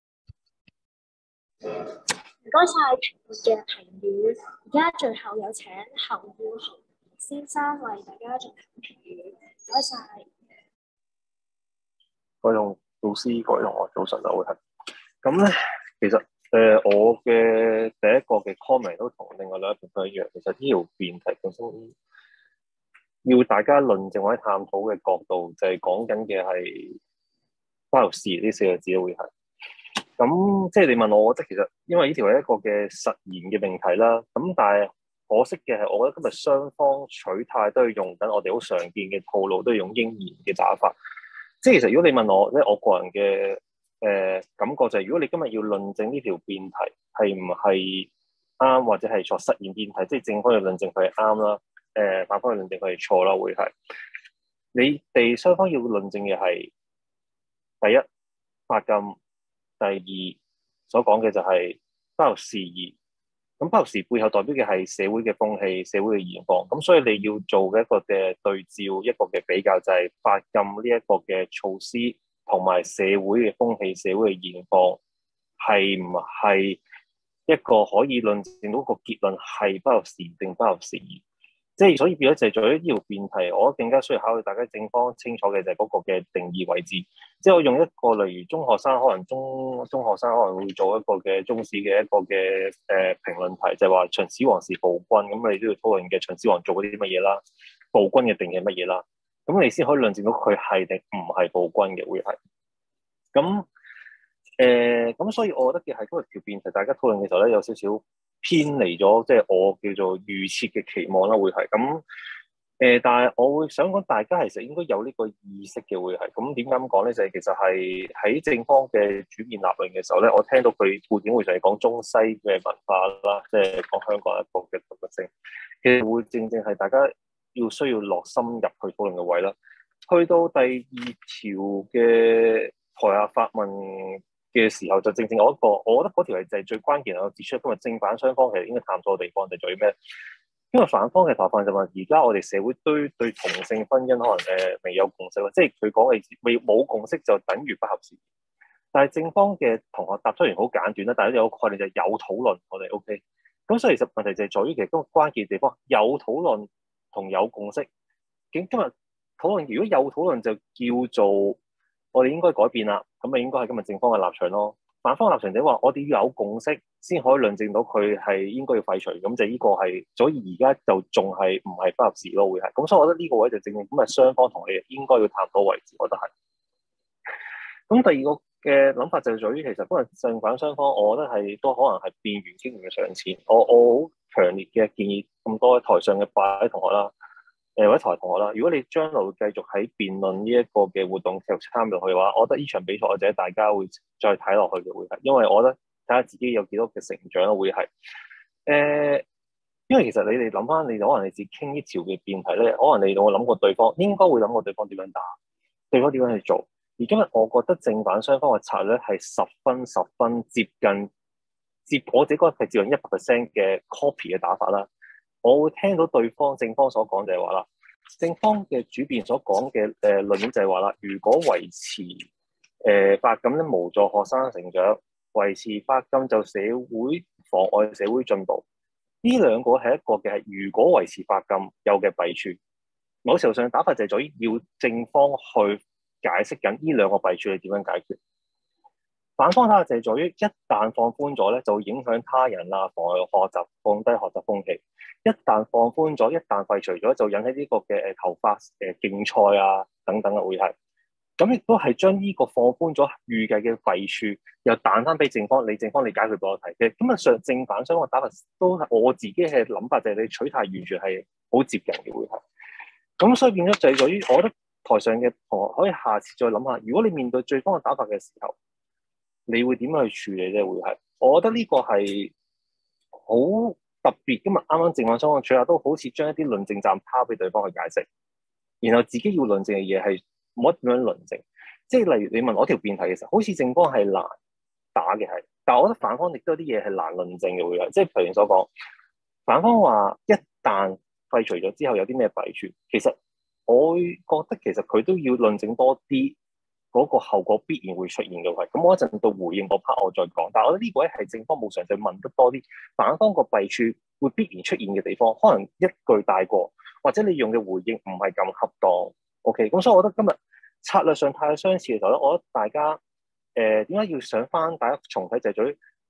唔該晒評論嘅評語，而家最後有請侯耀雄先生為大家進行評語。唔該晒。 各位老師、各位同學，早晨啊，會係咁咧。其實我嘅第一個嘅 comment 都同另外兩位評判一樣，其實呢條辯題本身要大家論證或者探討嘅角度，就係講緊嘅係包容事業呢4個字會係。咁即係你問我，我覺得其實因為呢條係一個嘅實驗嘅命題啦。咁但係可惜嘅係，我覺得今日雙方取態都係用緊我哋好常見嘅套路，都係用應然嘅打法。即係其實如果你問我，即係我個人嘅感覺就係，如果你今日要論證呢條辯題係唔係啱或者係錯，實驗辯題即係正方要論證佢係啱啦，反方要論證佢係錯啦，會係你哋雙方要論證嘅係第一髮禁。第二所講嘅就係不合時宜，咁不合時背後代表嘅係社會嘅風氣、社會嘅現況，咁所以你要做嘅一個嘅對照、一個嘅比較就係髮禁呢一個嘅措施同埋社會嘅風氣、社會嘅現況係唔係一個可以論證到個結論係不合時定不合時宜？即係所以變咗就係做咗呢條辯題，我更加需要考慮大家正方清楚嘅就係嗰個嘅定義位置。即係我用一個例如中學生可能中學生可能會做一個嘅中史嘅一個嘅評論題，就係話秦始皇是暴君，咁你都要討論嘅秦始皇做嗰啲乜嘢啦，暴君嘅定義係乜嘢啦，咁你先可以論證到佢係定唔係暴君嘅會係。咁所以我覺得嘅係嗰條辯題，大家討論嘅時候咧有少少偏離咗，即係我叫做預設嘅期望啦，會係咁。但係我會想講，大家其實應該有呢個意識嘅會係。咁點解咁講咧？就係其實係喺正方嘅主辯立論嘅時候咧，我聽到佢背景會上係講中西嘅文化啦，即係講香港一個嘅獨特性。其實會正正係大家需要落深入去討論嘅位啦。去到第2條嘅台下發問嘅時候，就正正有一個，我覺得嗰條係就係最關鍵，我指出今日正反雙方其實應該探討嘅地方就係在於咩？因為反方嘅台法就話，而家我哋社會對同性婚姻可能未有共識，即係佢講嘅冇共識就等於不合時宜。但係正方嘅同學答出嚟好簡短啦，但係有個概念就係有討論，我哋 OK。咁所以其實問題就係在於其實嗰個關鍵地方有討論同有共識。今日討論如果有討論就叫做我哋應該改變啦，咁咪應該係今日正方嘅立場咯。反方嘅立場就話我哋要有共識先可以論證到佢係應該要廢除，咁就呢個係，所以而家就仲係唔係不合時咯，會係。咁所以我覺得呢個位就正正咁係雙方同你應該要探討位置，我覺得係。咁第二個嘅諗法就係在於其實今日正反雙方，我覺得係都可能係變圓經驗嘅上淺。我好強烈嘅建議咁多台上嘅8位同學啦。或者台同學啦，如果你將來繼續喺辯論呢一個嘅活動繼續參與落去嘅話，我覺得呢場比賽或者大家會再睇落去嘅會係，因為我覺得睇下自己有幾多嘅成長會係。因為其實你哋諗翻，你可能你自己傾呢條嘅辯題咧，可能你我諗過對方應該會諗過對方點樣打，對方點樣去做。而今日我覺得正反雙方嘅策略係十分接近，我自己覺得係接近100% 嘅 copy 嘅打法啦。我會聽到對方正方所講就係話啦，正方嘅主辯所講嘅論點就係話啦，如果維持髮禁咧無助學生成長，維持髮禁就社會妨礙社會進步。呢兩個係一個嘅係，如果維持髮禁有嘅弊處，某程度上打法就係在於要正方去解釋緊呢兩個弊處係點樣解決。反方打法就係在於一旦放寬咗咧，就會影響他人啦，妨礙學習，降低學習風氣。一旦放寬咗，一旦廢除咗，就引起呢個嘅頭髮競賽啊等等嘅會係。咁亦都係將呢個放寬咗預計嘅弊處，又彈翻俾正方，你正方你解決俾我睇嘅。咁啊上正反雙方打法都係我自己嘅諗法，就係你取態完全係好接近嘅會係。咁所以變咗就係在於，我覺得台上嘅同學可以下次再諗下，如果你面對對方嘅打法嘅時候，你會點樣去處理咧？會係，我覺得呢個係好特別。今日啱啱正反雙方取下都好似將一啲論證站拋俾對方去解釋，然後自己要論證嘅嘢係冇得點樣論證。即係例如你問我條辯題嘅時候，好似正方係難打嘅係，但係我覺得反方亦都有啲嘢係難論證嘅會係。即係譬如所講，反方話一旦廢除咗之後有啲咩弊處，其實我會覺得其實佢都要論證多啲。嗰個後果必然會出現嘅，咁我一陣到回應嗰 part 我再講。但係我覺得呢個咧係正方冇常就問得多啲，反方個弊處會必然出現嘅地方，可能一句帶過，或者你用嘅回應唔係咁恰當。OK，咁所以我覺得今日策略上太相似嘅時候咧，我覺得大家點解要想翻大家重睇就係在於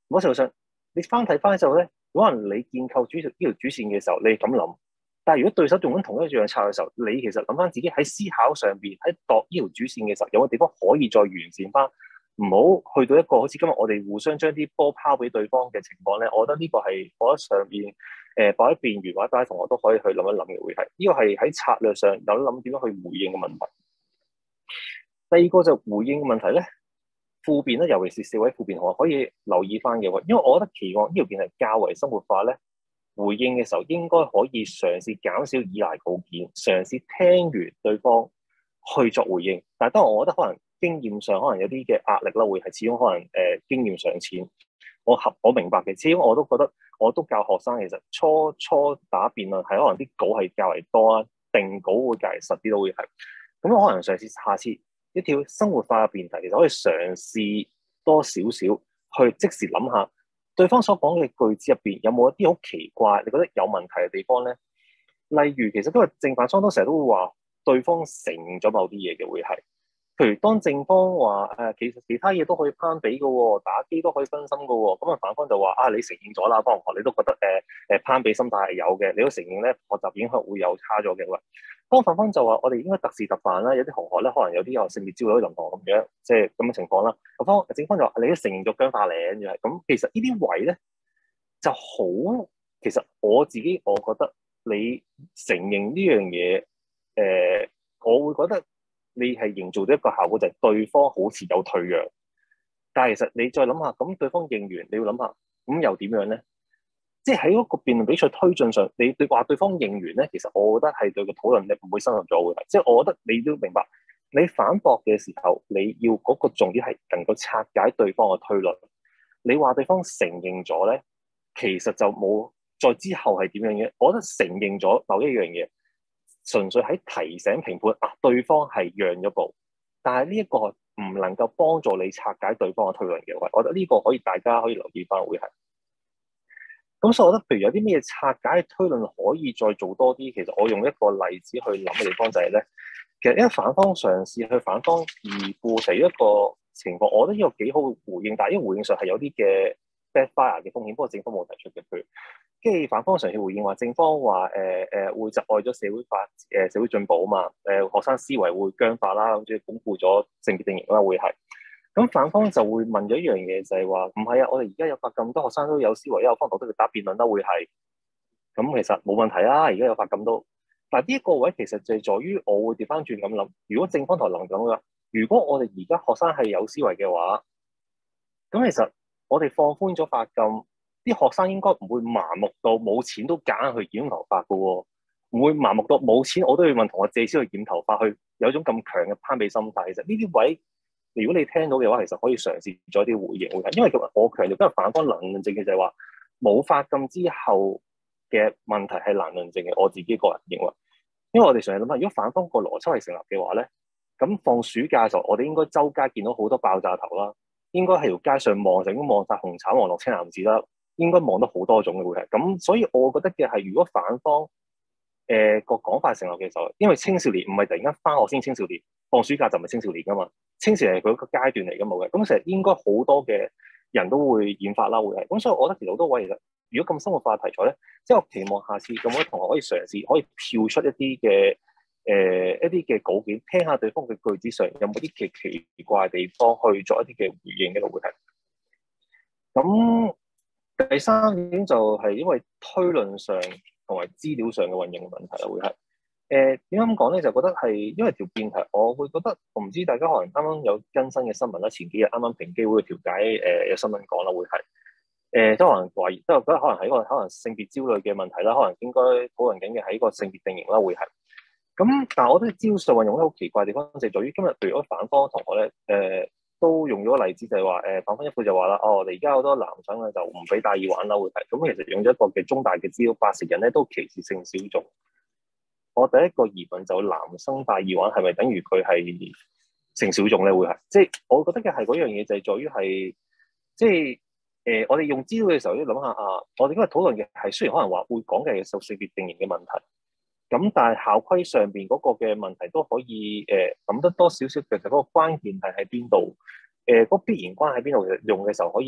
某程度上，你翻睇翻之後咧，可能你建構呢條主線嘅時候，你係咁諗。但係如果對手用緊同一樣策略嘅時候，你其實諗翻自己喺思考上邊，喺度呢條主線嘅時候，有個地方可以再完善翻，唔好去到一個好似今日我哋互相將啲波拋俾對方嘅情況咧。我覺得呢個係我覺得上邊擺喺邊緣或者擺喺同學都可以去諗一諗嘅會係，呢個係喺策略上有得諗點樣去回應嘅問題。第二個就回應嘅問題咧，副辯咧，尤其是4位副辯同學可以留意翻嘅喎，因為我覺得期望呢條辯係較為生活化咧。回應嘅時候應該可以嘗試減少依賴稿件，嘗試聽完對方去作回應。但係當然我覺得可能經驗上可能有啲嘅壓力啦，會係始終可能經驗尚淺。我明白嘅，始終我都覺得我都教學生其實初打辯論係可能啲稿係較為多啊，定稿會較為實啲都會係。咁可能嘗試下次一條生活化嘅辯題，其實可以嘗試多少少去即時諗下。對方所講嘅句子入邊有冇一啲好奇怪，你覺得有問題嘅地方咧？例如，其實都係正反雙方成日都會話對方承認咗某啲嘢嘅會係，譬如當正方話其實其他嘢都可以攀比嘅喎，打機都可以分心嘅喎，咁啊反方就話你承認咗啦，方同學你都覺得攀比心態係有嘅，你都承認咧學習影響會有差咗嘅喎。當反方就話我哋應該特事特辦啦，有啲同學咧可能有啲有性別焦慮同學咁樣，即係咁嘅情況啦。正方就話你都承認咗僵化領嘅，咁其實呢啲位咧就好，其實我自己我覺得你承認呢樣嘢，我會覺得你係營造咗一個效果，就係對方好似有退讓，但係其實你再諗下，咁對方認完，你要諗下，咁又點樣咧？即係喺嗰個辯論比賽推進上，你話對方認完咧，其實我覺得係對個討論你唔會深入咗嘅。即係我覺得你都明白，你反駁嘅時候，你要嗰個重點係能夠拆解對方嘅推論。你話對方承認咗咧，其實就冇再之後係點樣嘅。我覺得承認咗某一樣嘢，純粹喺提醒評判對方係讓咗步，但係呢一個唔能夠幫助你拆解對方嘅推論嘅位。我覺得呢個可以大家可以留意翻會係。咁所以我覺得，譬如有啲咩拆解嘅推論可以再做多啲。其實我用一個例子去諗嘅地方就係咧，其實因為反方嘗試去反方而故提一個情況，我覺得呢個幾好回應，但係呢個回應上係有啲嘅 backfire 嘅風險。不過正方冇提出嘅，譬如跟住反方嘗試回應話，正方話會窒礙咗社會進步啊嘛，學生思維會僵化啦，咁即係鞏固咗性別定型啦，會係。咁反方就會問咗一樣嘢，就係話唔係啊，我哋而家有發咁多學生都有思維，有方法都要打辯論啦，會係。咁其實冇問題啦，而家有發咁多。但係呢一個位其實就係在於，我會調翻轉咁諗，如果正方台能咁嘅，如果我哋而家學生係有思維嘅話，咁其實我哋放寬咗發禁，啲學生應該唔會麻木到冇錢都揀去染頭髮嘅喎，唔會麻木到冇錢我都要問同學借錢去染頭髮，去有一種咁強嘅攀比心態。其實呢啲位，如果你聽到嘅話，其實可以嘗試做一啲回應，因為我強調今日反方能論證嘅就係話冇發禁之後嘅問題係難論證嘅。我自己個人認為，因為我哋常日諗下，如果反方個邏輯係成立嘅話咧，咁放暑假嘅時候，我哋應該周街見到好多爆炸頭啦，應該喺條街上望就已經望晒紅橙黃綠青藍紫啦，應該望得好多種嘅會係咁。所以我覺得嘅係，如果反方個講法成立嘅時候，因為青少年唔係突然間翻學先青少年，放暑假就唔係青少年噶嘛，青少年係佢一個階段嚟噶嘛嘅，咁其實應該好多嘅人都會染髮啦，會係咁。所以我覺得其實好多位其實，如果咁生活化嘅題材咧，即係我期望下次咁多同學可以嘗試可以跳出一啲嘅一啲嘅稿件，聽下對方嘅句子上有冇啲嘅奇怪嘅地方去做一啲嘅回應嘅，會係。咁第三點就係因為推論上同埋資料上嘅運用嘅問題啦，會係點樣咁講咧？就覺得係因為條辯題，我會覺得我唔知大家可能啱啱有更新嘅新聞啦，前幾日啱啱平機會嘅調解有新聞講啦，會係都可能懷疑，都覺得可能係一個可能性別焦慮嘅問題啦，可能應該討論緊嘅係一個性別定型啦，會係。咁但係我覺得資料上運用得好奇怪嘅地方，就係在於今日譬如嗰反方同學咧都用咗個例子，就係話反方一副就話啦，我哋而家好多男生咧就唔俾戴耳環啦，會係。咁其實用咗一個嘅中大嘅資料，80人咧都歧視性小眾。我第一個疑問就男生戴耳環係咪等於佢係性小眾咧？會係，即係我覺得嘅係嗰樣嘢就係在於係，即係我哋用資料嘅時候要諗下我哋今日討論嘅係雖然可能話會講嘅係受性別定型嘅問題，咁但係校規上邊嗰個嘅問題都可以諗得多少少，其實嗰個關鍵係喺邊度？嗰必然關喺邊度？其實用嘅時候可以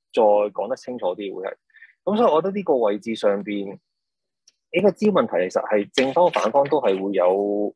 再講得清楚啲會係。咁所以我覺得呢個位置上邊呢個問題其實係正方反方都係會有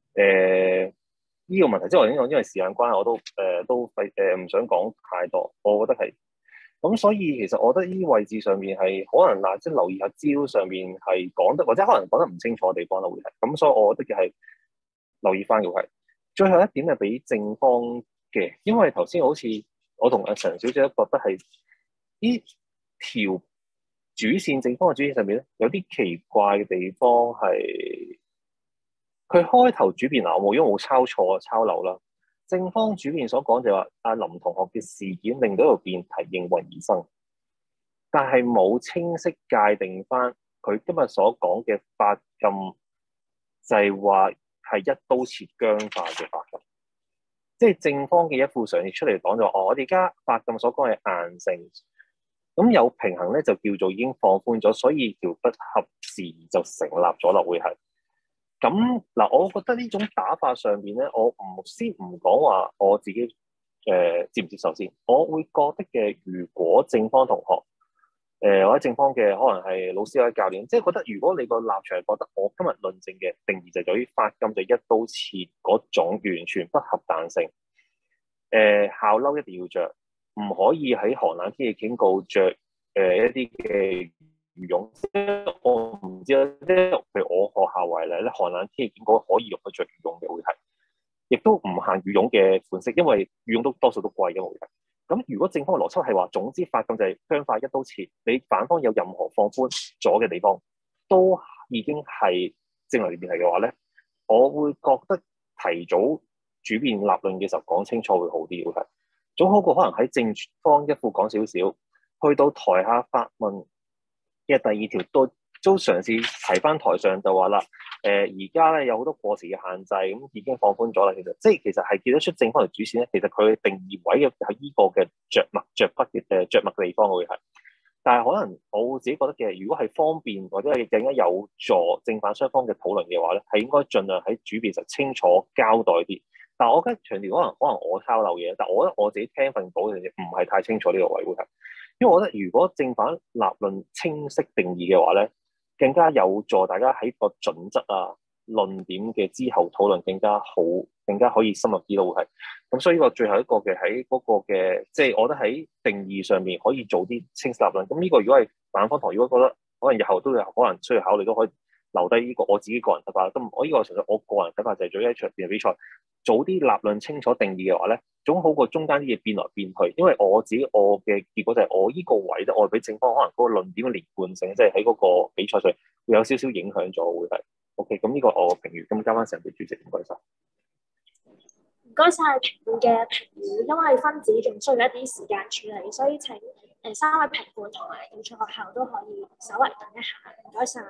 呢個問題。即係我已經講，因為時間關係，我都唔想講太多。我覺得係咁，所以其實我覺得呢啲位置上面係可能即係留意下資料上面係講得，或者可能講得唔清楚嘅地方啦會係。咁所以我覺得嘅係留意翻嘅係。最後一點係俾正方嘅，因為頭先好似我同阿陳小姐都覺得係呢條主線正方嘅主線上面咧，有啲奇怪嘅地方係佢開頭主辯嗱，我因為冇抄錯抄漏啦。正方主辯所講就話阿林同學嘅事件令到一個辯題應運而生，但係冇清晰界定翻佢今日所講嘅髮禁就係話係一刀切僵化嘅髮禁。即係正方嘅一副常識出嚟講就話，我哋而家髮禁所講係硬性，咁有平衡咧就叫做已經放寬咗，所以條不合時宜就成立咗啦，會係。咁嗱，我覺得呢種打法上邊咧，我先唔講話我自己接唔接受先，我會覺得嘅，如果正方同學或者正方嘅可能係老師或者教練，即係覺得如果你個立場係覺得我今日論證嘅定義就在於髮禁就一刀切嗰種完全不合彈性，校褸一定要着，唔可以喺寒冷天氣警告着一啲嘅羽絨。即係我唔知啦，即係譬如我學校為例咧，寒冷天氣警告可以用去着羽絨嘅會係，亦都唔限羽絨嘅款式，因為羽絨都多數都貴嘅會係。咁如果正方嘅邏輯係話，總之髮禁就係僵化一刀切，你反方有任何放寬咗嘅地方，都已經係正來辯題嘅話咧，我會覺得提早主辯立論嘅時候講清楚會好啲，會係總好過可能喺正方一副講少少，去到台下發問嘅第二條都嘗試提翻台上就話啦，而家咧有好多過時嘅限制，咁已經放寬咗啦。其實係見得出正方條主線咧，其實佢定義位嘅係依個嘅着墨嘅地方會係，但係可能我自己覺得嘅，如果係方便或者係更加有助正反雙方嘅討論嘅話咧，係應該盡量喺主辯實清楚交代啲。但係我覺得強調可能我抄漏嘢，但係我覺得我自己聽份稿嘅唔係太清楚呢個位會係，因為我覺得如果正反立論清晰定義嘅話咧，更加有助大家喺個準則啊、論點嘅之後討論更加好，更加可以深入啲咯，係。咁所以呢個最後一個嘅喺嗰個嘅，即係我覺得喺定義上面可以做啲清晰立論。咁呢個如果係反方同，如果覺得可能日後都有可能需要考慮，都可以留低呢個我自己個人睇法。咁我呢個純粹我個人睇法就係做一場辯論比賽，早啲立論清楚定義嘅話咧，總好過中間啲嘢變來變去。因為我嘅結果就係我呢個位咧，我俾正方可能嗰個論點嘅連貫性，即係喺嗰個比賽上會有少少影響咗，會係。OK，咁呢個我評語，咁交翻成俾主席，唔該晒。 唔該晒評判嘅評語，因為分子仲需要一啲時間處理，所以請3位評判同埋競賽學校都可以稍微等一下。唔該晒。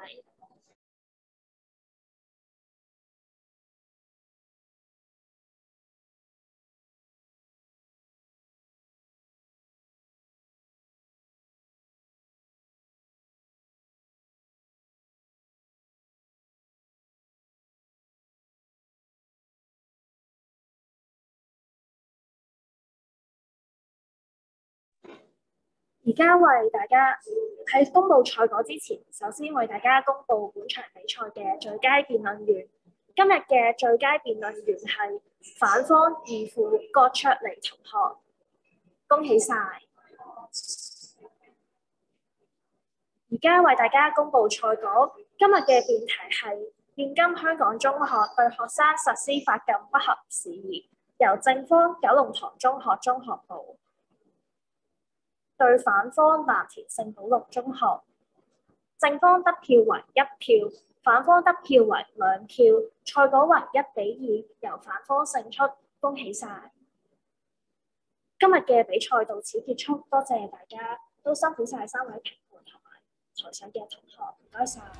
而家為大家喺公佈賽果之前，首先為大家公佈本場比賽嘅最佳辯論員。今日嘅最佳辯論員係反方二副郭卓離同學，恭喜晒！而家為大家公佈賽果，今日嘅辯題係現今香港中學對學生實施髮禁不合時宜，由正方九龍塘中學中學部對反方藍田聖保祿中學，正方得票為1票，反方得票為2票，賽果為1-2，由反方勝出，恭喜晒！今日嘅比賽到此結束，多謝大家，都辛苦晒3位評判同埋台上嘅同學，唔該晒。